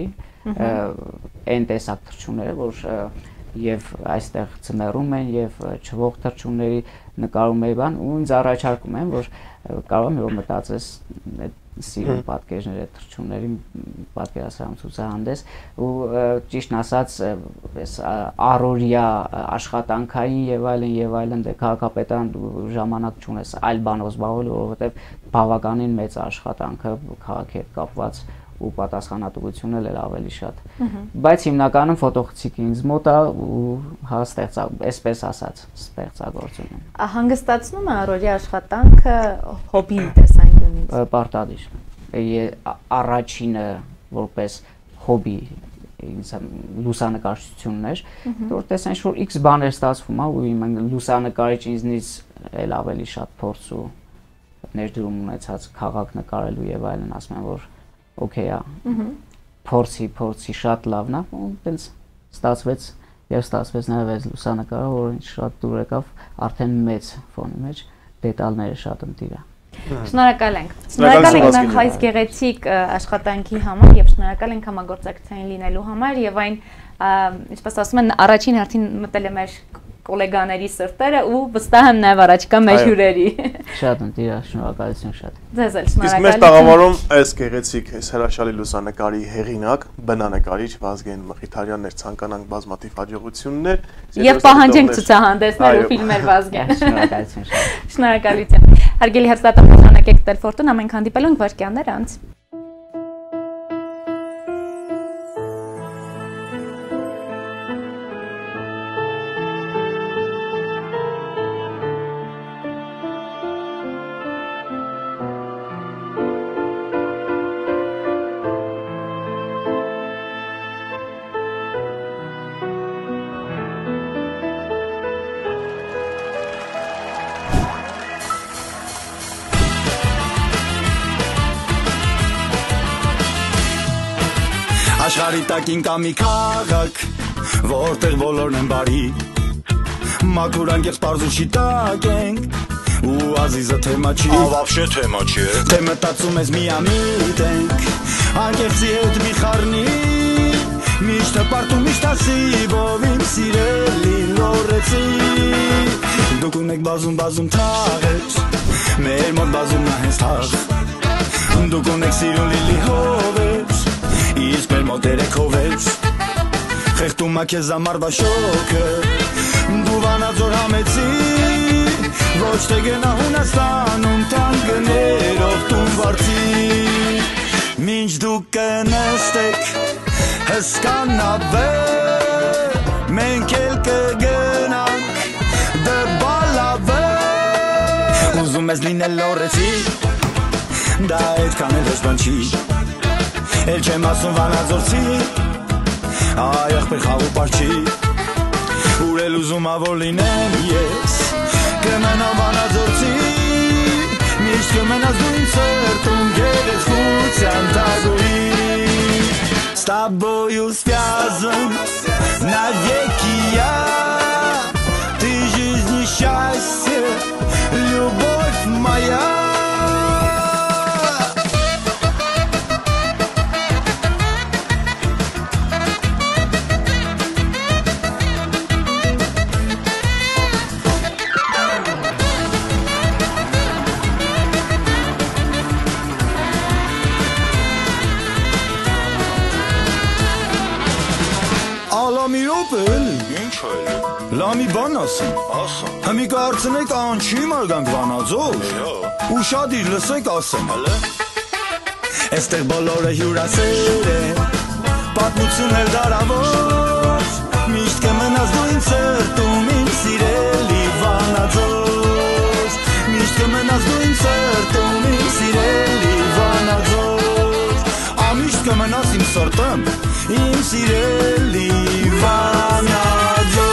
այն տեսակ թռչունները, որ եւ այստեղ ծմերում են եւ չվող թռչունների նկարում եմ բան ու ինձ առաջարկում են, որ կարող եմ որ մտածես սիրուն պատկերներ այդ թռչունների պատկերասրահում ցուցահանդես ու ճիշտն ասած այս առօրյա աշխատանքային եւ այլն եւ այլն դե քաղաքապետան ժամանակ չունես այլ բանով զբաղվելու, որովհետեւ բավականին մեծ աշխատանքը քաղաքի հետ կապված ու պատասխանատվությունն էլ ավելի շատ։ Բայց հիմնականում ֆոտոխցիկը ինձ մոտ է ու հա ստեղծա, այսպես ասած, ստեղծագործություն։ Հանգստացնում է առօրյա աշխատանքը հոբբի տեսանկյունից։ Պարտադիր։ Առաջինը որպես հոբբի ինձ լուսանկարչությունն էր, որ տեսնես որ X բաներ ստացվում է ու իմ լուսանկարիչ ինձնից էլ ավելի շատ փորձ ու ներդրում ունեցած քաղաք նկարելու եւ այլն, ասում եմ, որ օքեյ է։ Փորձի, փորձի շատ լավն է, ու տենց ստացվեց եւ ստացվեց նաեւ այս լուսանկարը, որ ինչ շատ դուր եկավ, արդեն մեծ ֆոնի մեջ դետալները շատ ընտիր է։ Շնորհակալ ենք։ Շնորհակալ ենք նրանք այս գեղեցիկ աշխատանքի համար եւ շնորհակալ ենք համագործակցային լինելու համար եւ այն, ինչպես ասում են, առաջին հերթին մտել է մեր կոլեգաների սրտերը ու վստահ եմ նաև առաջկա մեր հյուրերի։ Շատ ընտիր, շնորհակալություն շատ։ Ձեզ էլ շնորհակալ։ Իսկ մեր տաղավարում այս գեղեցիկ, այս հրաշալի լուսանկարի հեղինակ, բնանկարիչ Վազգեն Մխիթարյանն էր, ցանկանանք բազմաթիվ հաջողություններ եւ պահանջենք ցուցահանդեսներ ու ֆիլմեր Վազգեն։ Շնորհակալություն շատ։ Շնորհակալություն։ Հարգելի հերթատեսող ժամանակեք դեր ֆորտուն, ամենք հանդիպելու ենք վայրկյաններ անց։ Աշխարհի տակին կա մի քաղաք, որտեղ բոլորն են բարի, մաքուր անկեղծ պարզ ու շիտակ ենք, ու ազիզը թեմա չի, ա вообще թեմա չի, թե մտածում ես միամիտ ենք, անկեղծի հետ մի խառնի, միշտ հպարտում միշտ ասի, ով իմ սիրելի լորեցի, դուք ունեք բազում բազում թաղեր, մեր մոտ բազումն է հենց թաղ, դուք ունեք սիրուն լիլի հովեր, իսկ մեր մոտ երեքով ես, խեղտում ա քեզ ամարվա շոքը, դու վանաձոր համեցի, ոչ թե գնա Հունաստանում տանգներով տուն վարձի, մինչ դու կնստեք հսկանավեր, մենք էլ կգնանք դբալավեր, ուզում ես լինել լորեցի, դա այդքան էլ հեշտ բան չի, էլ չեմ ասում վանաձորցի, այ ախպեր խաղ ու պար չի, ուր էլ ուզում ա որ լինեմ ես, կմենամ վանաձորցի, միշտ կմենաս դու իմ սրտում գեղեցկության տագուի, с тобою связан навеки я, ты жизнь и счастье, любовь моя. Լամի բան ասեմ, ասեմ, հմի կարծնեք անչի մարգանք վանաձոր, ու շատ իր լսեք ասեմ, էստեղ բոլորը հյուրասեր են, պատմություն էլ դարավոր, միշտ կմնաս դու իմ սրտում իմ սիրելի վանաձոր, միշտ կմնաս դու իմ սրտում իմ սիրելի վանաձոր, ամիշտ կմնաս իմ սրտում իմ սիրելի վանաձոր.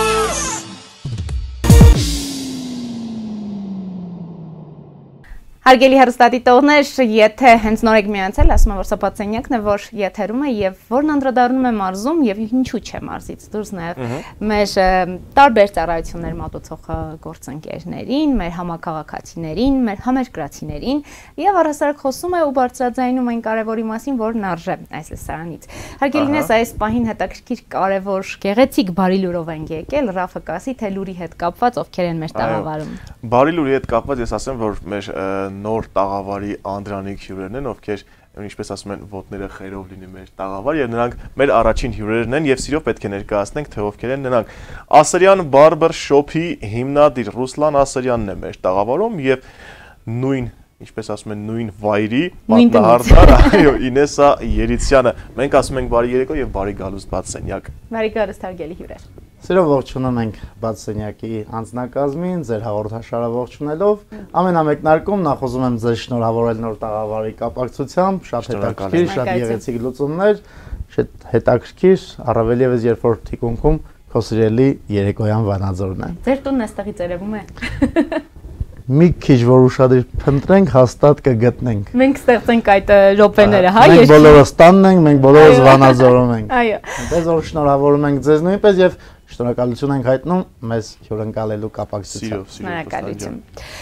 Հարգելի հեռուստադիտողներ, եթե հենց նոր եք միացել, ասում եմ, որ Սոպատ սենյակն է, որ եթերում է եւ որն անդրադառնում է մարզում եւ ինչու՞ չէ մարզից դուրս նաեւ մեր տարբեր ծառայություններ մատուցող գործընկերներին, մեր համակարգացիներին, մեր համերկրացիներին եւ առհասարակ խոսում է ու բարձրաձայնում այն կարեւորի մասին, որն արժե այս լսարանից։ Հարգելինես, այս պահին հետաքրքիր կարեւոր գեղեցիկ բարի լուրով ենք եկել, Ռաֆը կասի, թե լուրի հետ կապված ովքեր են մեր տաղավարում։ Բարի լուրի հետ կապված ես ասեմ, որ մեր նոր տաղավարի անդրանիկ հյուրերն են, ովքեր ինչպես ասում են ոտները խերով լինի մեր տաղավար եւ նրանք մեր առաջին հյուրերն են եւ սիրով պետք է ներկայացնենք թե ովքեր են նրանք։ Ասրյան Barber Shop-ի հիմնադիր Ռուսլան Ասրյանն է մեր տաղավարում եւ նույն ինչպես ասում են նույն վայրի պատնահարդար, այո, Ինեսա Երիցյանը։ Մենք ասում ենք բարի երեկո եւ բարի գալուստ բաց սենյակ։ Բարի գալուստ հարգելի հյուրեր։ Սիրով ողջունում ենք բաց սենյակի անձնակազմին, ձեր հաղորդաշարը ողջունելով։ Ամենամեկնարկում նախ ուզում եմ ձեզ շնորհավորել նոր տաղավարի կապակցությամբ, շատ հետաքրքիր, շատ գեղեցիկ լուծումներ, շատ հետաքրքիր, առավել եւս երբ որ թիկունքում քո սիրելի երեկոյան Վանաձորն է։ Ձեր տունն էստեղից երևում է։ մի քիչ որ ուշադիր փնտրենք, հաստատ կգտնենք։ Մենք ստեղծենք այդ րոպեները, հա, Մենք բոլորս տանն ենք, մենք բոլորս Վանաձորում ենք։ Այո։ Այնպես որ շնորհավորում ենք ձեզ նույնպես եւ շնորհակալություն ենք հայտնում մեզ հյուրընկալելու կապակցությամբ։ Շնորհակալություն։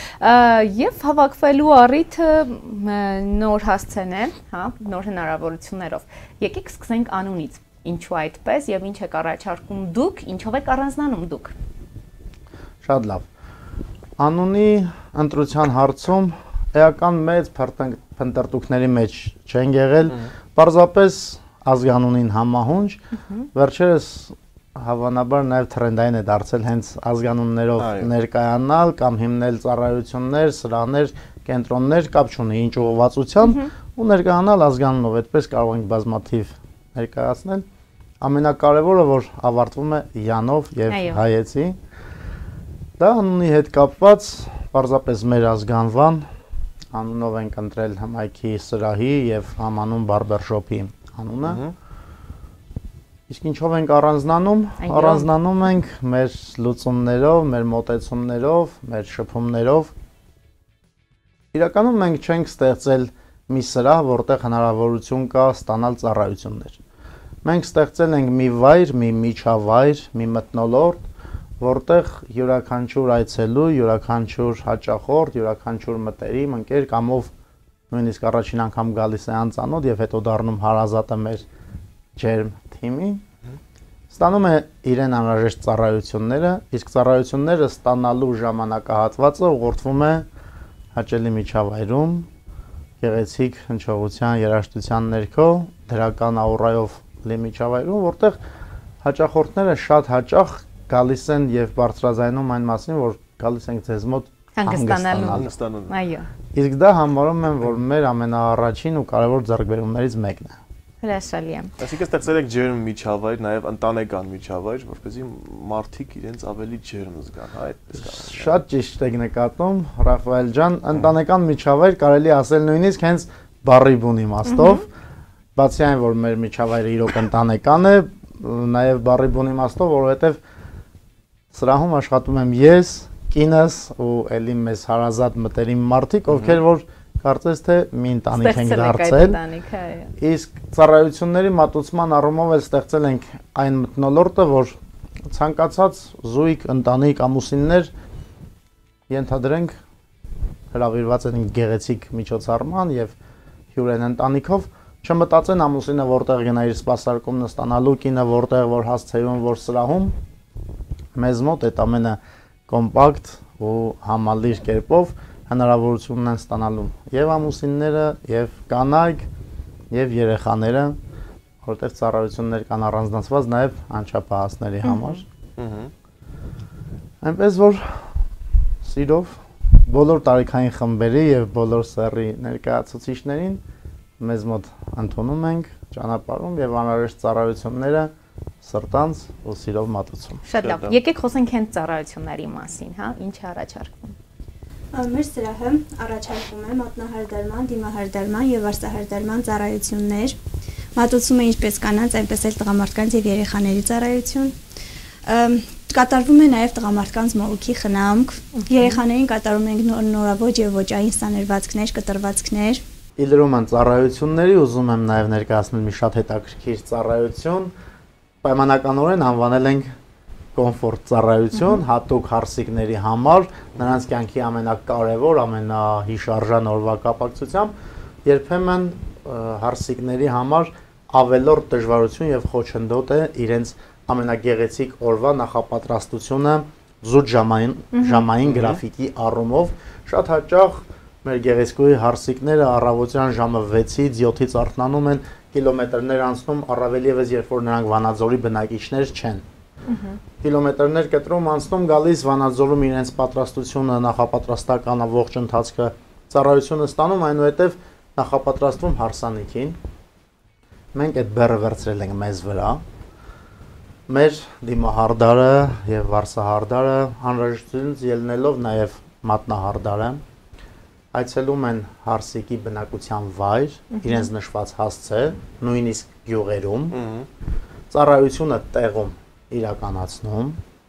Եվ հավաքվելու առիթը նոր հասցեն է, հա, նոր հնարավորություններով։ Եկեք սկսենք անունից։ Ինչու այդպես եւ ինչ եք առաջարկում դուք, ինչով եք առանձնանում դուք։ Շատ լավ։ Անունի ընտրության հարցում էական մեծ փնտրտուքների մեջ չեն եղել, պարզապես ազգանունին համահունչ, վերջերս հավանաբար նաև թրենդային է դարձել հենց ազգանուններով ներկայանալ կամ հիմնել ծառայություններ, սրահներ, կենտրոններ, կապ չունի ինչ ուղղվածությամբ ու ներկայանալ ազգանունով, այդպես կարող ենք բազմաթիվ ներկայացնել։ Ամենակարևորը որ ավարտվում է յանով եւ հայեցի։ Դա անունի հետ կապված պարզապես մեր ազգանվան անունով ենք ընտրել հմայքի սրահի եւ համանուն բարբերշոփի անունը։ Իսկ ինչով ենք առանձնանում, առանձնանում ենք մեր լուծումներով, մեր մոտեցումներով, մեր շփումներով։ Իրականում մենք չենք ստեղծել մի սրահ, որտեղ հնարավորություն կա ստանալ ծառայություններ։ Մենք ստեղծել ենք մի վայր, մի միջավայր, մի մթնոլորտ, որտեղ յուրաքանչյուր այցելու, յուրաքանչյուր հաճախորդ, յուրաքանչյուր մտերիմ ընկեր կամով նույնիսկ առաջին անգամ գալիս է անծանոթ եւ հետո դառնում հարազատը մեր ջերմ թիմի, ստանում է իրեն անհրաժեշտ ծառայությունները, իսկ ծառայությունները ստանալու ժամանակահատվածը ուղղորդվում է հաճելի միջավայրում, գեղեցիկ հնչողության, երաժշտության ներքո, դրական աուրայով լի միջավայրում, որտեղ հաճախորդները շատ հաճախ գալիս են եւ բարձրաձայնում այն մասին, որ գալիս ենք ձեզ մոտ հանգստանալու։ Այո։ Իսկ դա համարում եմ, որ մեր ամենաառաջին ու կարևոր ձեռքբերումներից մեկն է։ Հրաշալի է։ Այսինքն ստեղծել եք ջերմ միջավայր, նաեւ ընտանեկան միջավայր, որպեսզի մարդիկ իրենց ավելի ջերմ զգան, հա, այդպես կա։ Շատ ճիշտ եք նկատում, Ռաֆայել ջան, ընտանեկան միջավայր կարելի ասել նույնիսկ հենց բառի բուն իմաստով, բացի այն, որ մեր միջավայրը իրոք ընտանեկան է, նաեւ բառի բուն իմաստով, որովհետեւ սրահում աշխատում եմ ես, կինս ու էլի մեզ հարազատ մտերիմ մարդիկ, ովքեր որ կարծես թե մի ընտանիք ենք դարձել։ Իսկ ծառայությունների մատուցման առումով էլ ստեղծել ենք այն մթնոլորտը, որ ցանկացած զույգ, ընտանիք, ամուսիններ ենթադրենք հրավիրված են գեղեցիկ միջոցառման եւ հյուր են ընտանիքով, չմտածեն ամուսինը որտեղ գնա իր սպասարկումն ստանալու, կինը որտեղ որ հասցեում, որ սրահում մեզ մոտ այդ ամենը կոմպակտ ու համալիր կերպով հնարավորությունն են ստանալու եւ ամուսինները, եւ կանայք, եւ երեխաները, որտեղ ծառայություններ կան առանձնացված նաեւ անչափահասների համար։ Այնպես որ սիրով բոլոր տարիքային խմբերի եւ բոլոր սեռի ներկայացուցիչներին մեզ մոտ ընդունում ենք, ճանապարհում եւ անհրաժեշտ ծառայությունները սրտանց ու սիրով մատուցում։ Շատ լավ։ Եկեք խոսենք հենց ծառայությունների մասին, հա, ինչ է առաջարկվում։ Մեր սրահը առաջարկում է մատնահարդարման, դիմահարդարման եւ վարսահարդարման ծառայություններ։ Մատուցում է ինչպես կանանց, այնպես էլ տղամարդկանց եւ երեխաների ծառայություն։ Կատարվում է նաեւ տղամարդկանց մողոքի խնամք։ Երեխաներին կատարում ենք նորավոճ եւ ոճային սաներվածքներ, կտրվածքներ։ Իլրոման ծառայությունների ուզում եմ նաեւ ներկայացնել մի շատ հետաքրքիր ծառայություն։ Պայմանականորեն անվանել ենք կոմֆորտ ծառայություն, հատուկ հարսիկների համար, նրանց կյանքի ամենակարևոր, ամենահիշարժան օրվա կապակցությամբ երբեմն հարսիկների համար ավելորդ դժվարություն եւ խոչընդոտ է իրենց ամենագեղեցիկ օրվա նախապատրաստությունը զուտ ժամային ժամային գրաֆիկի առումով։ Շատ հաճախ մեր գեղեցկուհի հարսիկները առավոտյան ժամը վեցից յոթից արթնանում են, կիլոմետրներ անցնում, առավել ևս երբ որ նրանք Վանաձորի բնակիչներ չեն։ Կիլոմետրներ կտրում անցնում, գալիս Վանաձորում իրենց պատրաստությունը, նախապատրաստական ողջ ընթացքը ծառայությունը ստանում, այնուհետև նախապատրաստվում հարսանիքին։ Մենք այդ բեռը վերցրել ենք մեզ վրա։ Մեր դիմահարդարը եւ վարսահարդարը անհրաժեշտությունից ելնելով նաեւ մատնահարդարը այցելում են հարսիկի բնակության վայր, իրենց նշված հասցե, նույնիսկ գյուղերում, ծառայությունը տեղում իրականացնում,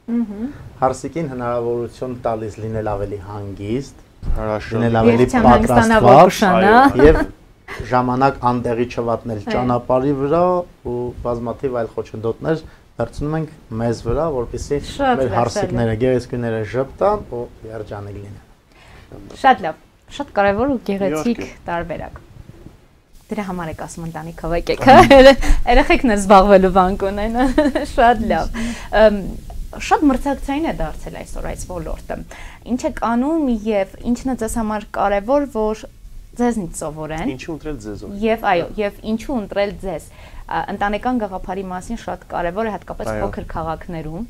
Հարսիկին հնարավորություն տալիս լինել ավելի հանգիստ, Հրաշալի, լինել ավելի պատրաստված եւ ժամանակ անտեղի չվատնել ճանապարհի վրա ու բազմաթիվ այլ խոչընդոտներ վերցնում ենք մեզ վրա, որպեսզի մեր հարսիկները, գեղեցկուները ժպտան ու երջանիկ լինեն։ Շատ լավ, շատ կարևոր ու գեղեցիկ տարբերակ։ Դրա համար եք ասում ընտանիքով եկեք, երեխեքն են զբաղվելու բան կունեն, շատ լավ։ Շատ մրցակցային է դարձել այսօր այս ոլորտը։ Ինչ եք անում եւ ինչն է ձեզ համար կարևոր, որ ձեզնից սովորեն։ Ինչու ընտրել ձեզ։ Եվ այո, եւ ինչու ընտրել ձեզ։ Ընտանեկան գաղափարի մասին շատ կարևոր է հատկապես փոքր քաղաքներում։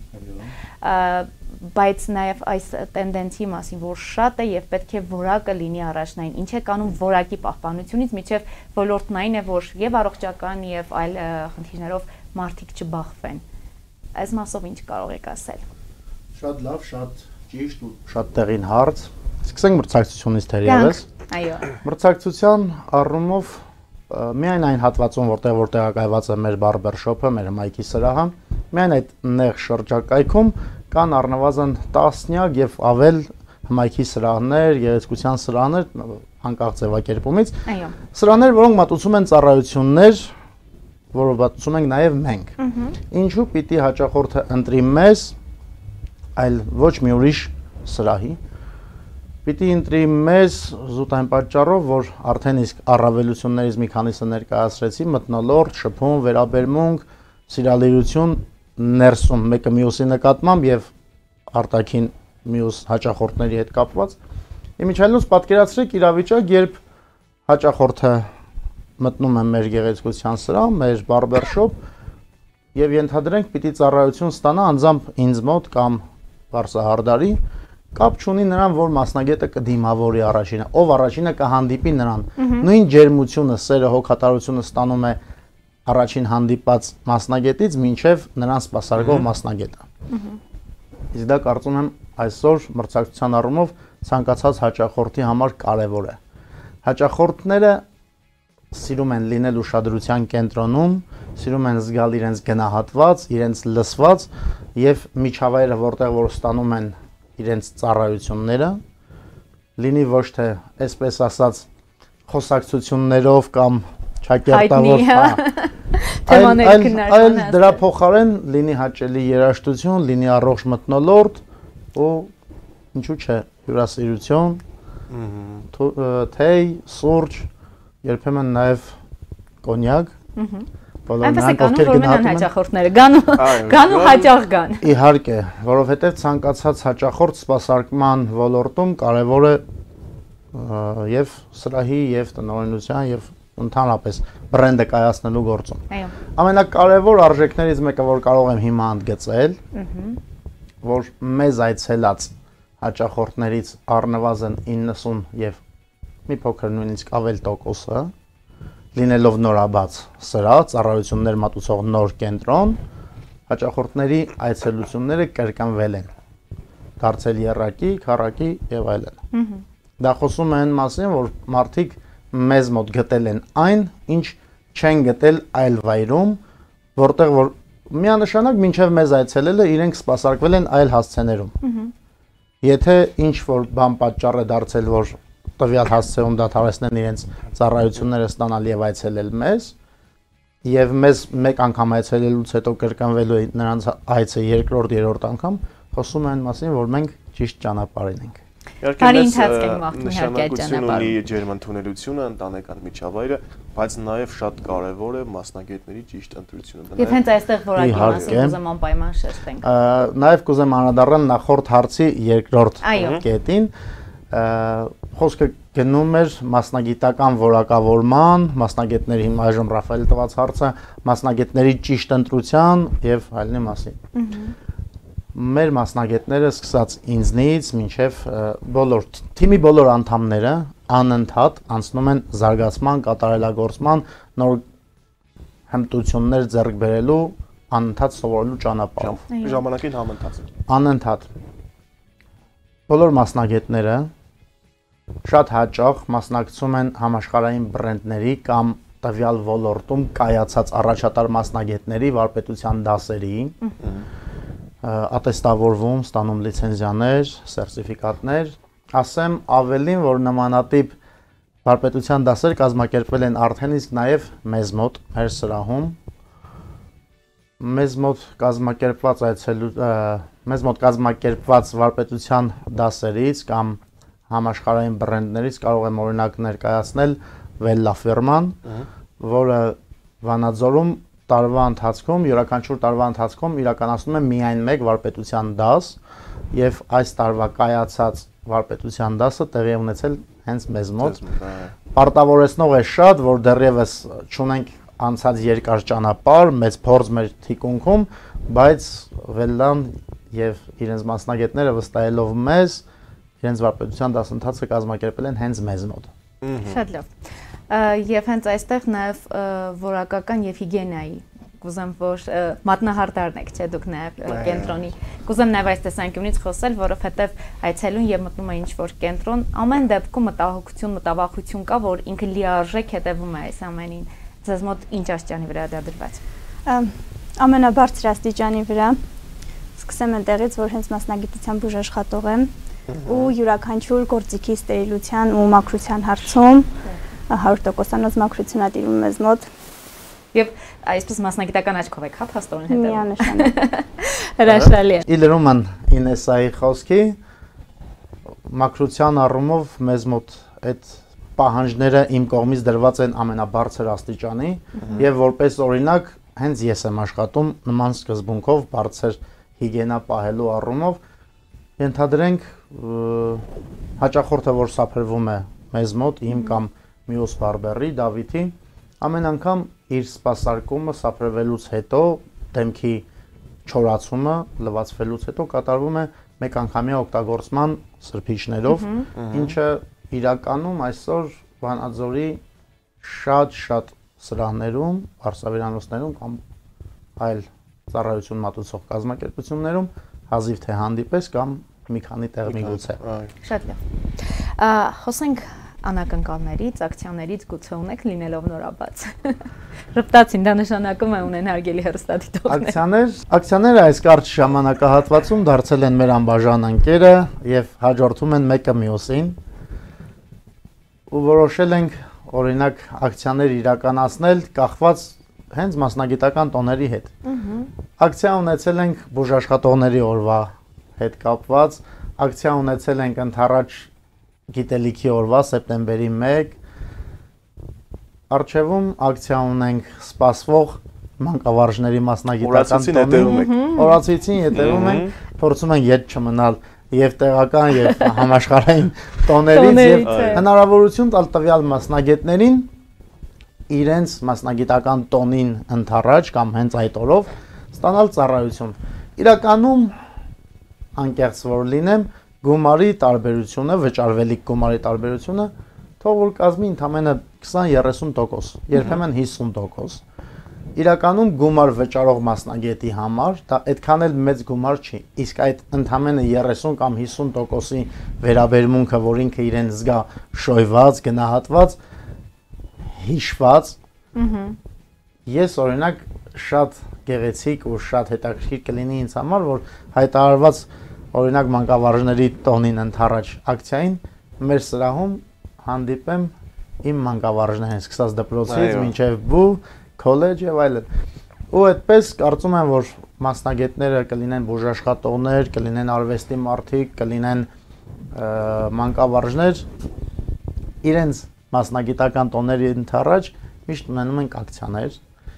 Բայց նաեւ այս տենդենսի մասին, որ շատ է եւ պետք է որակը լինի առաջնային։ Ինչ եք անում որակի պահպանությունից միջև ոլորտնային է, որ եւ առողջական եւ այլ խնդիրներով մարդիկ չբախվեն։ Այս մասով ինչ կարող եք ասել։ Շատ լավ, շատ ճիշտ ու շատ տեղին հարց։ Սկսենք մրցակցությունից թերևս։ Այո։ Մրցակցության առումով միայն այն հատվածում, որտեղ որ տեղակայված է մեր բարբերշոփը, մեր հմայքի սրահը, միայն այդ նեղ շրջակայքում կան առնվազն տասնյակ եւ ավել հմայքի սրահներ, գեղեցկության սրահներ, անկախ ձևակերպումից։ Այո։ Սրահներ, որոնք մատուցում են ծառայություններ, որը մատուցում ենք նաեւ մենք։ Ինչու պիտի հաճախորդը ընտրի մեզ, այլ ոչ մի ուրիշ սրահի։ Պիտի ընտրի մեզ զուտ այն պատճառով, որ արդեն իսկ առավելություններից մի քանիսը ներկայացրեցի, մթնոլորտ, շփում, վերաբերմունք, սիրալիրություն ներսում մեկը մյուսի նկատմամբ եւ արտաքին մյուս հաճախորդների հետ կապված։ Իմիջայլոց պատկերացրեք իրավիճակ, երբ հաճախորդը մտնում է մեր գեղեցկության սրահ, մեր բարբերշոփ եւ ենթադրենք պիտի ծառայություն ստանա անձամբ ինձ մոտ կամ Վարսահարդարի, կապ չունի նրան, որ մասնագետը կդիմավորի առաջինը, ով առաջինը կհանդիպի նրան։ Նույն ջերմությունը, սերը, հոգատարությունը ստանում է առաջին հանդիպած մասնագետից մինչև նրան սպասարկող մասնագետը։ Իսկ դա կարծում եմ այսօր մրցակցության առումով ցանկացած հաճախորդի համար կարևոր է։ Հաճախորդները սիրում են լինել ուշադրության կենտրոնում, սիրում են զգալ իրենց գնահատված, իրենց լսված եւ միջավայրը, որտեղ որ ստանում են իրենց ծառայությունները, լինի ոչ թե այսպես ասած խոսակցություններով կամ ճակերտավոր, այլ դրա փոխարեն լինի հաճելի երաժշտություն, լինի առողջ մթնոլորտ ու ինչու՞ չէ հյուրասիրություն, թեյ, սուրճ, երբեմն նաև կոնյակ։ Այնպես է կանում, որ մենան հաճախորդները գան ու հաճախ գան։ Իհարկե, որովհետև ցանկացած հաճախորդ սպասարկման ոլորտում կարևոր է եւ սրահի եւ տնօրինության եւ ընդհանրապես բրենդը կայացնելու գործում։ Ամենակարևոր արժեքներից մեկը, որ կարող եմ հիմա ընդգծել, որ մեզ այցելած հաճախորդներից առնվազն իննսուն եւ մի փոքր նույնիսկ ավել տոկոսը լինելով նորաբաց սրահ, ծառայություններ մատուցող նոր կենտրոն, հաճախորդների այցելությունները կրկնվել են, դարձել եռակի, քառակի եւ այլն։ Դա խոսում է այն մասին, որ մարդիկ մեզ մոտ գտել են այն, ինչ չեն գտել այլ վայրում, որտեղ որ միանշանակ մինչև մեզ այցելելը իրենք սպասարկվել են այլ հասցեներում։ Եթե ինչ որ բան պատճառ է դարձել, որ տվյալ հասցեում դադարեցնեն իրենց ծառայությունները ստանալ եւ այցելել մեզ, եւ մեզ մեկ անգամ այցելելուց հետո կրկնվելու է նրանց այցը երկրորդ, երրորդ անգամ, խոսում են այն մասին, որ մենք ճիշտ ճանապարհին ենք։ Բարի ընթացք ենք մաղթում իհարկե այդ ճանապարհում։ Ունի ջերմընդունելությունը, ընտանեկան միջավայրը, բայց նաեւ շատ կարեւոր է մասնագետների ճիշտ ընտրությունը։ Եվ հենց այստեղ որակի մասին կուզեմ անպայման շեշտենք։ Նաեւ կուզեմ անդրադառնալ նախորդ հարցի երկրորդ կետին։ Խոսքը գնում էր մասնագիտական որակավորման, մասնագետների հիմա այժմ Ռաֆայելի տված հարցը, մասնագետների ճիշտ ընտրության եւ այլնի մասին։ Մեր մասնագետները սկսած ինձնից մինչև բոլոր թիմի բոլոր անդամները անընդհատ անցնում են զարգացման, կատարելագործման, նոր հմտություններ ձեռք բերելու անընդհատ սովորելու ճանապարհով։ Ժամանակին համընթաց։ Անընդհատ։ Բոլոր մասնագետները շատ հաճախ մասնակցում են համաշխարհային բրենդների կամ տվյալ ոլորտում կայացած առաջատար մասնագետների վարպետության դասերի։ ատեստավորվում, ստանում լիցենզիաներ, սերտիֆիկատներ, ասեմ ավելին, որ նմանատիպ վարպետության դասեր կազմակերպվել են արդեն իսկ նաև մեզ մոտ, մեր սրահում, մեզ մոտ կազմակերպված այցելու, մեզ մոտ կազմակերպված վարպետության դասերից կամ համաշխարհային բրենդներից կարող եմ օրինակ ներկայացնել Vella ֆիրման, որը Վանաձորում տարվա ընթացքում, յուրաքանչյուր տարվա ընթացքում իրականացնում է միայն մեկ վարպետության դաս եւ այս տարվա կայացած վարպետության դասը տեղի ունեցել հենց մեզ մոտ։ Պարտավորեցնող է շատ, որ դեռևս չունենք անցած երկար ճանապարհ, մեծ փորձ մեր թիկունքում, բայց Vella-ն եւ իրենց մասնագետները վստահելով մեզ, իրենց վարպետության դասընթացը կազմակերպել են հենց մեզ մոտ։ Շատ լավ։ Եվ հենց այստեղ նաև որակական եւ հիգիենայի կուզեմ որ մատնահարդարն եք, չէ՞ դուք նաև կենտրոնի։ Կուզեմ նաև այս տեսանկյունից խոսել, որովհետև այցելուն եւ մտնում է ինչ-որ կենտրոն, ամեն դեպքում մտահոգություն, մտավախություն կա, որ ինքը լիարժեք հետևում է այս ամենին։ Ձեզ մոտ ինչ աստիճանի վրա դա դրված։ Ամենաբարձր աստիճանի վրա սկսեմ այնտեղից, որ հենց մասնագիտության բուժաշխատող եմ ու յուրաքանչյուր գործիքի ստերիլության ու մաքրության հարցում հարյուր տոկոսանոց մաքրություն ատիրում մեզ մոտ։ Եվ այսպես մասնագիտական աչքով եք, հա, փաստորեն հետևում։ Միանշանակ։ Հրաշալի է։ Իլրոման Ինեսայի խոսքի մաքրության առումով մեզ մոտ այդ պահանջները իմ կողմից դրված են ամենաբարձր աստիճանի եւ որպես օրինակ հենց ես եմ աշխատում նման սկզբունքով բարձր հիգիենա պահելու առումով ենթադրենք հաճախորդը որ սափրվում է մեզ մոտ իմ կամ մյուս բարբերի Դավիթի ամեն անգամ իր սպասարկումը սափրվելուց հետո դեմքի չորացումը լվացվելուց հետո կատարվում է մեկ անգամյա օգտագործման սրբիչներով, ինչը իրականում այսօր Վանաձորի շատ-շատ սրահներում, վարսավերանոցներում կամ այլ ծառայություն մատուցող կազմակերպություններում հազիվ թե հանդիպես կամ մի քանի տեղ միգուցե։ Շատ լավ։ Խոսենք անակնկալներից, ակցիաներից գուցե ունեք լինելով նորաբաց։ Ռպտացին դա նշանակում է ունեն հարգելի հեռուստադիտողներ։ Ակցիաներ, ակցիաները այս կարճ ժամանակահատվածում դարձել են մեր անբաժան ընկերը եւ հաջորդում են մեկը մյուսին։ Ու որոշել ենք օրինակ ակցիաներ իրականացնել կախված հենց մասնագիտական տոների հետ։ Ակցիա ունեցել ենք բուժաշխատողների օրվա հետ կապված, ակցիա ունեցել ենք ընդառաջ գիտելիքի օրվա սեպտեմբերի մեկ, առջևում ակցիա ունենք սպասվող մանկավարժների մասնագիտական տոնին, օրացույցին ետևում ենք, փորձում ենք ետ չմնալ եւ տեղական եւ համաշխարհային տոներից եւ հնարավորություն տալ տվյալ մասնագետներին իրենց մասնագիտական տոնին ընդառաջ կամ հենց այդ օրով ստանալ ծառայություն։ Իրականում անկեղծ որ լինեմ, գումարի տարբերությունը, վճարվելիք գումարի տարբերությունը թող որ կազմի ընդամենը քսան-երեսուն տոկոս, երբեմն հիսուն տոկոս։ Իրականում գումար վճարող մասնագետի համար դա այդքան էլ մեծ գումար չի, իսկ այդ ընդամենը երեսուն կամ հիսուն տոկոսի վերաբերմունքը, որ ինքը իրեն զգա շոյված, գնահատված, հիշված, ես օրինակ շատ գեղեցիկ ու շատ հետաքրքիր կլինի ինձ համար, որ հայտարարված օրինակ մանկավարժների տոնին ընդառաջ ակցիային մեր սրահում հանդիպեմ իմ մանկավարժներին, սկսած դպրոցից մինչև բու, քոլեջ եւ այլն։ Ու այդպես կարծում եմ, որ մասնագետները կլինեն բուժաշխատողներ, կլինեն արվեստի մարդիկ, կլինեն մանկավարժներ, իրենց մասնագիտական տոների ընդառաջ միշտ ունենում ենք ակցիաներ։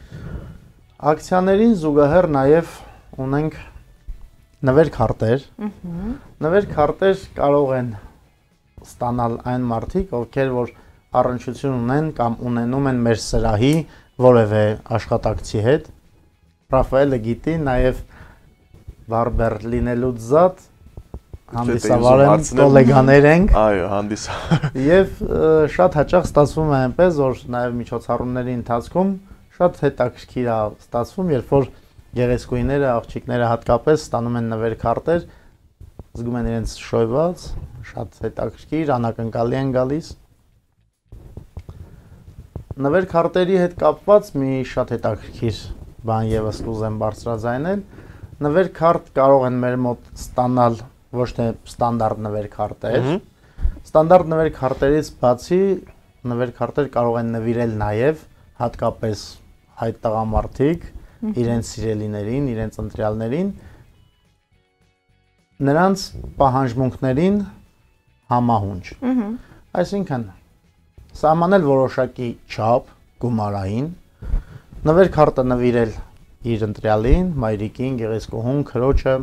Ակցիաներին զուգահեռ նաև ունենք նվեր-քարտեր։ Նվեր-քարտեր կարող են ստանալ այն մարդիկ, ովքեր որ առնչություն ունեն կամ ունենում են մեր սրահի որևէ աշխատակցի հետ։ Ռաֆայելը գիտի, նաև բարբեր լինելուց զատ հանդիսավար են, կոլեգաներ ենք։ Այո, հանդիսավար։ Եվ շատ հաճախ ստացվում է այնպես, որ նաև միջոցառումների ընթացքում շատ հետաքրքիր է ստացվում, երբ որ գեղեցկուհիները, աղջիկները հատկապես ստանում են նվեր-քարտեր, զգում են իրենց շոյված, շատ հետաքրքիր, անակնկալի են գալիս։ Նվեր-քարտերի հետ կապված մի շատ հետաքրքիր բան եւս կուզեմ բարձրաձայնել, Նվեր քարտ կարող են մեր մոտ ստանալ ոչ թե ստանդարտ նվեր քարտեր։ Ստանդարտ նվեր քարտերից բացի նվեր քարտեր կարող են նվիրել նաև հատկապես հայ տղամարդիկ իրենց սիրելիներին, իրենց ընտրյալներին, նրանց պահանջմունքներին համահունչ։ Այսինքն սահմանել որոշակի չափ գումարային, նվեր քարտը նվիրել իր ընտրյալին, մայրիկին, գեղեցկուհուն, քրոջը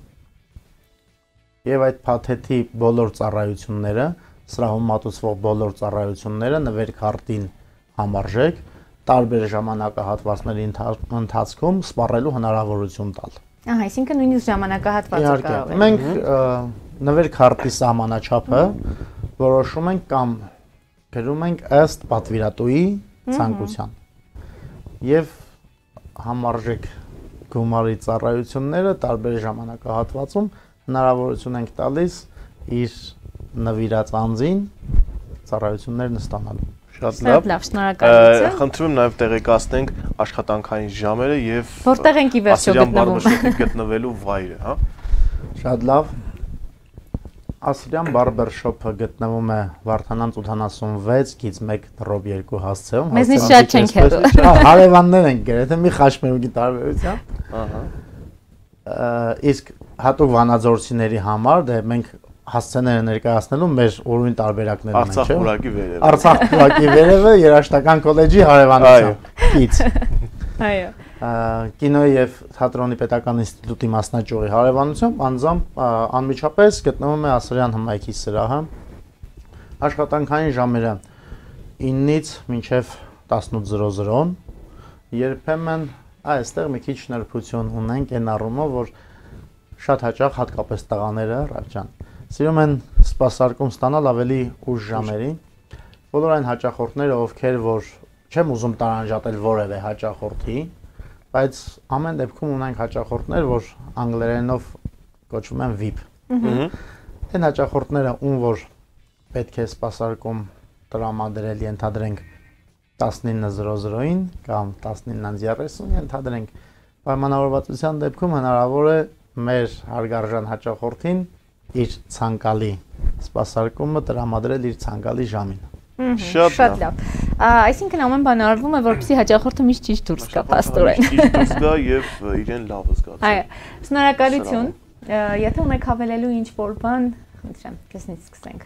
եւ այդ փաթեթի բոլոր ծառայությունները, սրահում մատուցվող բոլոր ծառայությունները նվեր քարտին համարժեք տարբեր ժամանակահատվածների ընթացքում սպառելու հնարավորություն տալ։ Ահա, այսինքն նույնիսկ ժամանակահատվածը կարող է։ Մենք նվեր քարտի սահմանաչափը որոշում ենք կամ գրում ենք ըստ պատվիրատուի ցանկության։ Եվ համարժեք գումարի ծառայությունները տարբեր ժամանակահատվածում հնարավորություն ենք տալիս իր նվիրած անձին ծառայություններն ստանալու։ Շատ լավ, շնորհակալություն։ Խնդրում եմ նաև տեղեկացնենք աշխատանքային ժամերը եւ որտեղ ենք ի վերջո գտնվում գտնվելու վայրը, հա։ Շատ լավ։ Ասրյան բարբեր շոփը գտնվում է Վարդանանց ութանասունվեց գիծ մեկ դրոպ երկու հասցեում։ Մեզնից շատ չենք հեռու։ Հարևաններ ենք գրեթե մի խաչմերուկի տարբերությամբ։ Ահա։ Իսկ հատուկ վանաձորցիների համար դե մենք հասցեները ներկայացնելու մեր օրույն տարբերակներն են, չէ՞։ Արցախ փորակի վերևը։ Արցախ փորակի վերևը երաշտական քոլեջի հարևանությամբ։ Կից։ Այո։ Կինոյի եւ թատրոնի պետական ինստիտուտի մասնաճյուղի հարևանությամբ անձամբ անմիջապես գտնվում է Ասրյան հմայքի սրահը։ Աշխատանքային ժամերը ինից մինչև տասնութ զրո զրոն։ Երբեմն այստեղ մի քիչ նրբություն ունենք այն առումով, որ շատ հաճախ հատկապես տղաները, Ռավջան, սիրում են սպասարկում ստանալ ավելի ուշ ժամերին։ Բոլոր այն հաճախորդները, ովքեր որ չեմ ուզում տարանջատել որևէ հաճախորդի, բայց ամեն դեպքում ունենք հաճախորդներ, որ անգլերենով կոչվում են V I P։ Այն հաճախորդները, ում որ պետք է սպասարկում տրամադրել, ենթադրենք տասնինը զրո զրոին կամ տասնինը երեսուն, ենթադրենք պայմանավորվածության դեպքում հնարավոր է մեր հարգարժան հաճախորդին իր ցանկալի սպասարկումը տրամադրել իր ցանկալի ժամին։ Շատ լավ։ Այսինքն ամեն բան արվում է, որպեսզի հաճախորդը միշտ ճիշտ դուրս գա, պաստորեն։ Ճիշտ դուրս գա եւ իրեն լավ զգացի։ Այո, շնորհակալություն։ Եթե ունեք հավելելու ինչ-որ բան, խնդրեմ, քեզնից սկսենք։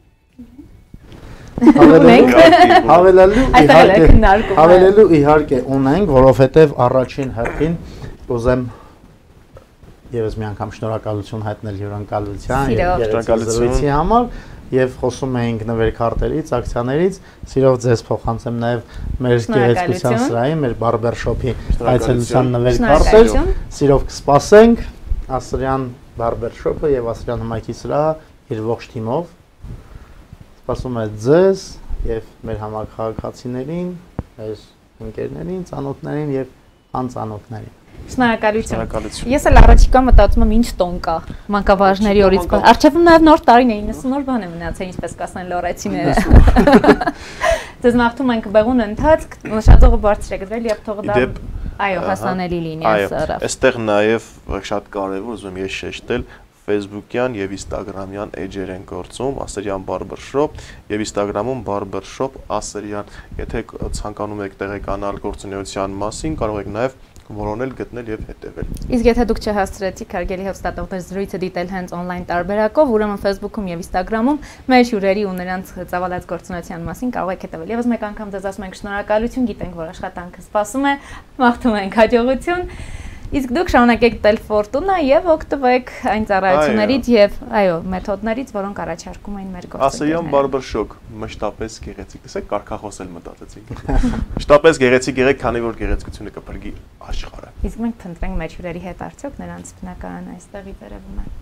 Հավելելու իհարկե, հավելելու իհարկե ունենք, որովհետեւ առաջին հերթին կուզեմ եւս մի անգամ շնորհակալություն հայտնել հյուրընկալության եւ շնորհակալություն համար եւ խոսում էինք նվեր քարտերից, ակցիաներից, սիրով ձեզ փոխանցեմ նաեւ մեր գեղեցկության սրահի, մեր բարբեր շոփի այցելության նվեր քարտեր, սիրով կսպասենք Ասրյան բարբեր շոփը եւ Ասրյան հմայքի սրահը իր ողջ թիմով սպասում է ձեզ եւ մեր համակարգացիներին, մեր ընկերներին, ծանոթներին եւ անծանոթներին։ Շնորհակալություն։ Ես էլ առաջիկա մտածում եմ ինչ տոն կա մանկավարժների օրից։ Առջևում նաև նոր տարին է, իննսուն նոր բան է մնացել, ինչպես կասեն լորեցիները։ Ձեզ մաղթում ենք բեղուն ընթացք, նշաձողը բարձր է գտվել եւ թողը դա այո հասանելի լինի ասարա։ Այստեղ նաև շատ կարևոր ուզում ես շեշտել Facebook-յան եւ Instagram-յան էջեր են գործում Ասրյան Barbershop եւ Instagram-ում Barbershop Ասրյան։ Եթե ցանկանում եք տեղեկանալ գործունեության մասին, կարող եք նաեւ որոնել, գտնել եւ հետեւել։ Իսկ եթե դուք չհասցրեցիք հարգելի հեռուստատողներ զրույցը դիտել հենց on-line տարբերակով, ուրեմն Facebook-ում եւ Instagram-ում մեր հյուրերի ու նրանց ծավալած գործունեության մասին կարող եք հետեւել։ Եվս մեկ անգամ ձեզ ասում ենք շնորհակալություն, գիտենք, որ աշխատանքը սպասում է, մաղթում ենք հաջողություն։ Իսկ դուք շարունակեք տել ֆորտունա եւ օգտվեք այն ծառայություններից եւ այո, մեթոդներից, որոնք առաջարկում են մեր գործընկերները։ Ասրյան Barbershop մշտապես գեղեցիկ, տեսեք, կարգախոսել մտածեցինք։ Մշտապես գեղեցիկ եղեք, քանի որ գեղեցկությունը կփրկի աշխարհը։ Իսկ մենք փնտրենք մեր հյուրերի հետ արդյոք նրանց բնակարանը այստեղի վերևում է։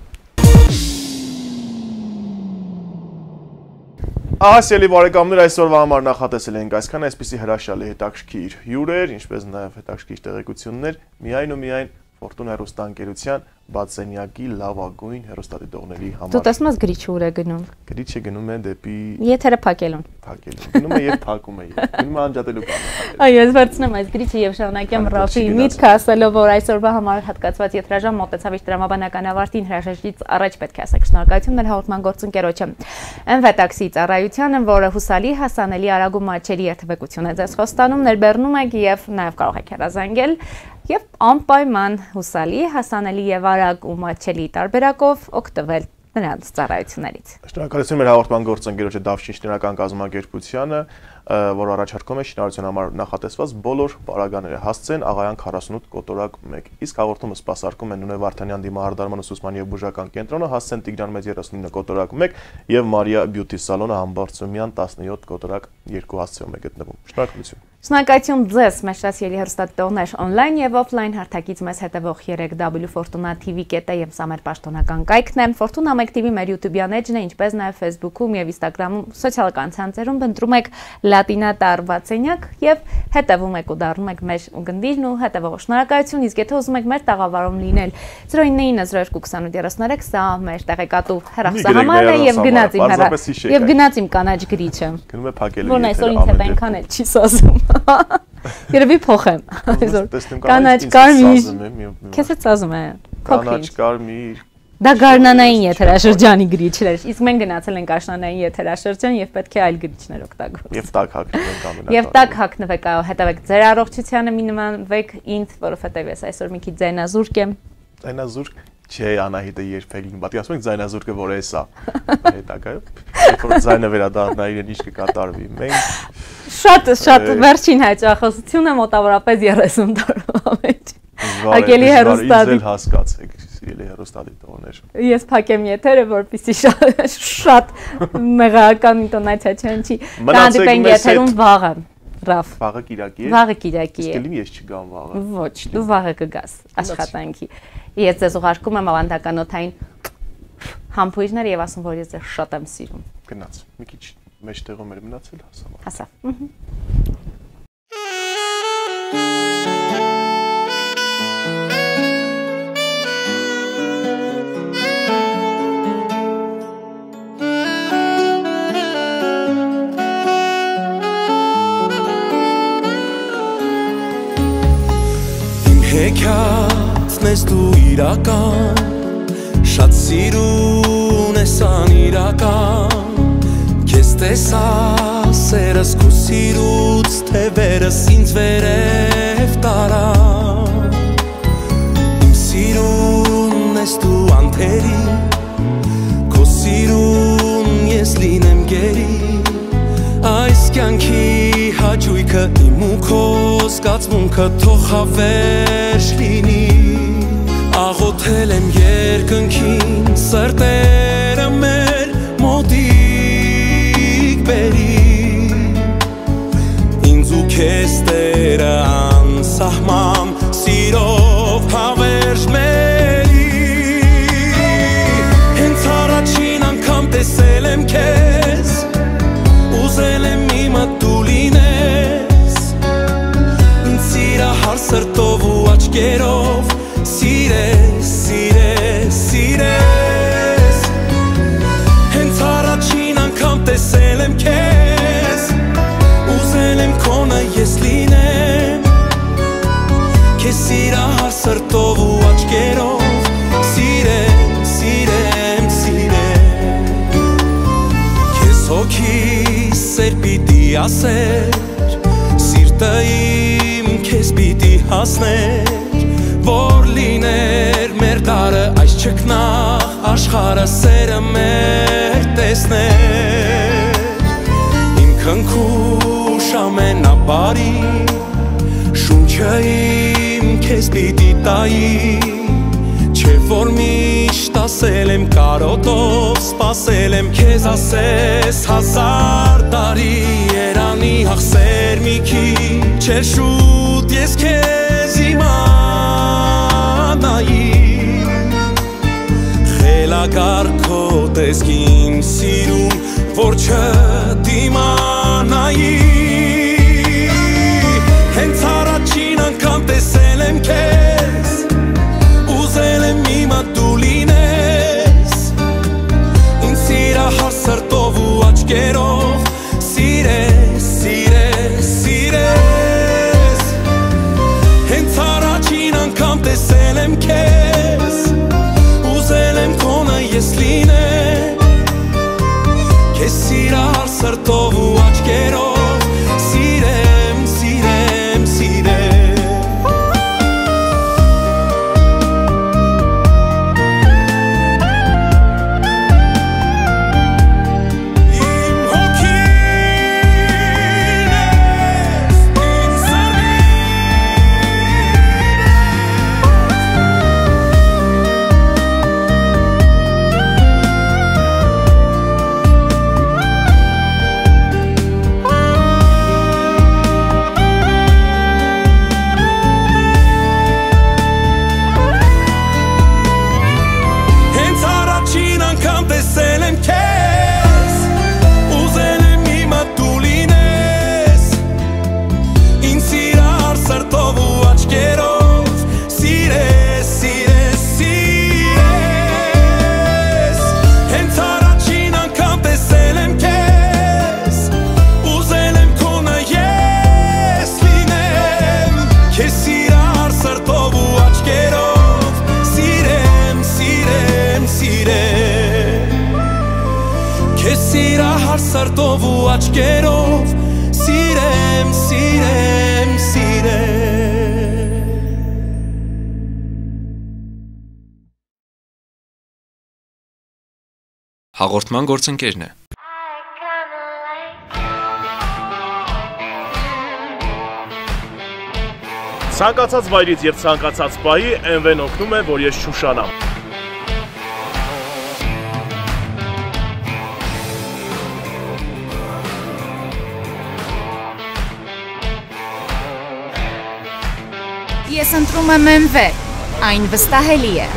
Ահա սիրելի բարեկամներ, այսօրվա համար նախատեսել ենք այսքան, այսպիսի հրաշալի հետաքրքիր հյուրեր, ինչպես նաև հետաքրքիր տեղեկություններ, միայն ու միայն Ֆորտունա հեռուստաընկերության բացենյակի լավագույն հեռուստադիտողների համար։ Դու տեսնում ես գրիչը ուր է գնում։ Գրիչը գնում է դեպի եթերը փակելուն։ Փակելուն։ Գնում է եւ փակում է։ Գնում է անջատելու կամը։ Այո, ես վերցնեմ այս գրիչը եւ շարունակեմ Ռաֆի միտքը ասելով, որ այսօրվա համար հատկացված եթերաժամ մոտեցավ իր դրամաբանական ավարտին, հրաժեշտից առաջ պետք է ասեք շնորհակալություն մեր հաղորդման գործընկերոջը Էն վե տաքսի ծառայությանը, որը հուսալի, հասանելի, արագ ու մատչելի երթևեկություն է ձեզ խոստանում, ներբեռնում եք եւ նաեւ կարող եք հեռազանգել եւ անպայման հուսալի, հասանելի եւ արագ ու մատչելի տարբերակով օգտվել նրանց ծառայություններից։ Շնորհակալություն մեր հաղորդման գործընկերոջը Դավշին շինարական կազմակերպությանը, որ առաջարկում է շինարարության համար նախատեսված բոլոր պարագաները հասցեն աղայան քառասունութ կոտորակ մեկ։ Իսկ հաղորդումը սպասարկում են Նունե Վարդանյան դիմահարդարման ուսուցման եւ բուժական կենտրոնը, հասցեն Տիգրան մեծ երեսունինը կոտորակ մեկ եւ Մարիա Բյութի սալոնը Համբարձումյան տասնյոթ կոտորակ երկու հասցեում է գտնվում։ Շնորհակալություն։ Շնորհակալություն ձեզ, մեր շացիելի հեռուստադիտողներ on-line եւ off-line հարթակից մեզ հետևող երեք w fortuna t v կետ է եւ սա մեր պաշտոնական կայքն է։ Fortuna մեկ T V մեր YouTube-յան էջն է, ինչպես նաեւ Facebook-ում եւ Instagram-ում սոցիալական ցանցերում ընտրում եք Լատինա տարվածենյակ եւ հետևում եք ու դառնում եք մեր գնդիրն ու հետևող շնորհակալություն, իսկ եթե ուզում եք մեր տաղավարում լինել zero nine nine zero two two eight three three սա մեր տեղեկատու հեռախոսահամարն է եւ գնաց իմ հեռա եւ գնաց իմ կանաչ գրիչը։ Գնում է փակել։ Որն այսօր ինձ հետ այնքան էլ չի սազում։ Երևի փոխեմ։ Այսօր կանաչ կարմիր։ Քեզ է սազում է։ Կանաչ կարմիր։ Դա գարնանային եթերաշրջանի գրիչներ էր։ Իսկ մենք գնացել ենք աշնանային եթերաշրջան եւ պետք է այլ գրիչներ օգտագործենք։ Եվ տակ հագնվենք ամենատարածը։ Եվ տակ հագնվեք, այո, հետևեք ձեր առողջությանը, մի նմանվեք ինձ, որովհետեւ ես այսօր մի քիչ ձայնազուրկ եմ։ Ձայնազուրկ չէ, Անահիտը երբեք պատի ասում եք ձայնազուրկը որ է սա։ Հետագայում որ ձայնը վերադառնա իրեն ինչ կկատարվի։ Մենք շատ շատ վերջին հաճախոսությունը մոտավորապես երեսուն տարվա մեջ։ Ակելի հեռուստադի հասկացեք, սիրելի հեռուստադիտողներ։ Ես փակեմ եթերը, որպեսզի շատ մեղական ինտոնացիա չընչի։ Կհանդիպենք եթերում վաղը։ Ռաֆ։ Վաղը Կիրակի է։ Վաղը Կիրակի է։ Իսկ ես չգամ վաղը։ Ոչ, դու վաղը կգաս աշխատանքի։ Ես ձեզ ուղարկում եմ ավանդականոթային համբույրներ եւ ասում, որ ես ձեզ շատ եմ սիրում։ Գնաց։ Մի քիչ մեջտեղում էր մնացել, հասավ։ Հասավ։ Հեքիաթն ես դու իրական, շատ սիրուն ես անիրական, քեզ տեսա սերս քո սիրուց, թե վերս ինձ վերև տարա, իմ սիրուն ես դու անթերի, քո սիրուն ես լինեմ գերի, այս կյանքի հաճույքը իմ ու քո զգացմունքը թող հավերժ լինի, աղոթել եմ երկնքին, սրտերը մեր մոտիկ բերի, ինձ ու քեզ Տերը անսահման սիրով հավերժ մերի, հենց առաջին անգամ տեսել եմ քեզ, ուզել եմ իմը դու լինես, ինձ սիրահար սրտով ու աչքերով, սիրես, սիրես, սիրես, հենց առաջին անգամ տեսել եմ քեզ, ուզել եմ քոնը ես լինեմ, քեզ սիրահար սրտով ու աչքերով, սիրեմ, սիրեմ, սիրեմ, քեզ հոգիս սեր պիտի ասեր, սիրտը իմ քեզ պիտի հասներ, որ լիներ մեր դարը այս չքնաղ աշխարհը սերը մեր տեսներ, իմ քնքուշ ամենաբարի, շունչը իմ քեզ պիտի տայի, չէ որ միշտ ասել եմ կարոտով, սպասել եմ քեզ ասես հազար տարի, երանի հաղսեր մի քիչ էր շուտ ես քեզ իմանայի, խելագարքոտ ես իմ սիրում, որ չդիմանայի, հենց առաջին անգամ տեսել եմ քեզ, ուզել եմ իմը աչքերով սիրես, սիրես, սիրես Հենց առաջին անգամ տեսել եմ քեզ Ուզել եմ քոնը ես լինեմ Քեզ սիրալ սրտով ու աչքերով Սիրեմ, սիրեմ, սիրեմ Սրտով ու աչքերով Սիրեմ, սիրեմ, սիրեմ Հաղորդման գործընկերն է Ցանկացած վայրից եւ ցանկացած պահի Էն վեն օգնում է, որ ես չուշանամ Ես ընտրում եմ էմ վե, այն վստահելի է։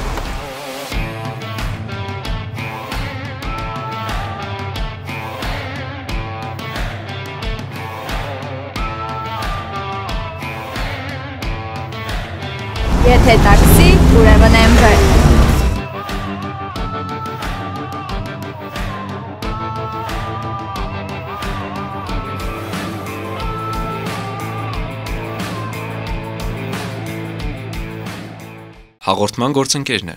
Եթե տաքսի, ուրեմն էմ վե։ Հաղորդման գործընկերն է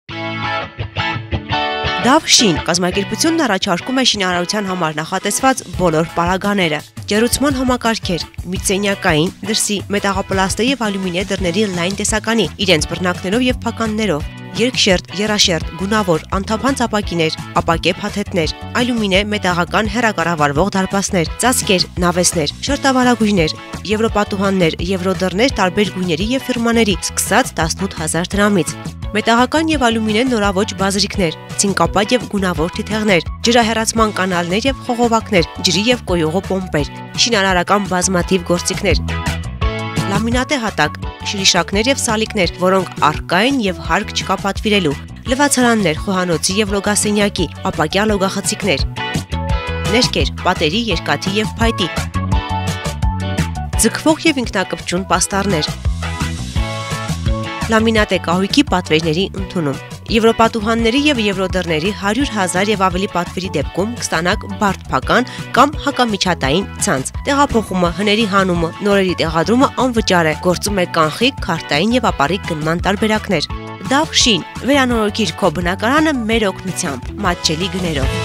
Դավշին կազմակերպությունն առաջարկում է շինարարության համար նախատեսված բոլոր պարագաները, ջերուցման համակարգեր, միծենյակային, դրսի, մետաղապլաստե եւ ալյումինե դռների լայն տեսականի, իրենց բռնակներով եւ փականներով, երկշերտ, եռաշերտ, գունավոր, անթափանց ապակիներ, ապակե փաթեթներ, ալյումինե մետաղական հեռակառավարվող դարպասներ, ծածկեր, նավեսներ, շերտավարագույրներ, եվրոպատուհաններ, եվրոդռներ տարբեր գույների եւ ֆիրմաների, սկսած տասնութ հազար դրամից, մետաղական եւ ալյումինե նորաոճ բազրիկներ, ցինկապատ եւ գունավոր թիթեղներ, ջրահեռացման կանալներ եւ խողովակներ, ջրի եւ կոյուղու պոմպեր, շինարարական բազմաթիվ գործիքներ, լամինատե հատակ, շրիշակներ եւ սալիկներ, որոնք առկա են եւ հարկ չկա պատվիրելու, լվացարաններ, խոհանոցի եւ լոգասենյակի, ապակյա լոգախցիկներ, ներկեր, պատերի, երկաթի եւ փայտի, ձգվող եւ ինքնակպչուն պաստառներ, լամինատե կահույքի պատվերների ընդունում, եվրոպատուհանների եւ եվրոդռների հարյուր հազար եւ ավելի պատվերի դեպքում կստանաք բարդ փական կամ հակամիջհատային ցանց։ Տեղափոխումը, հների հանումը, նորերի տեղադրումը անվճար է, գործում է կանխիկ, քարտային եւ ապառիկ գնման տարբերակներ։ Դավշին, վերանորոգիր քո բնակարանը մեր օգնությամբ, մատչելի գներով։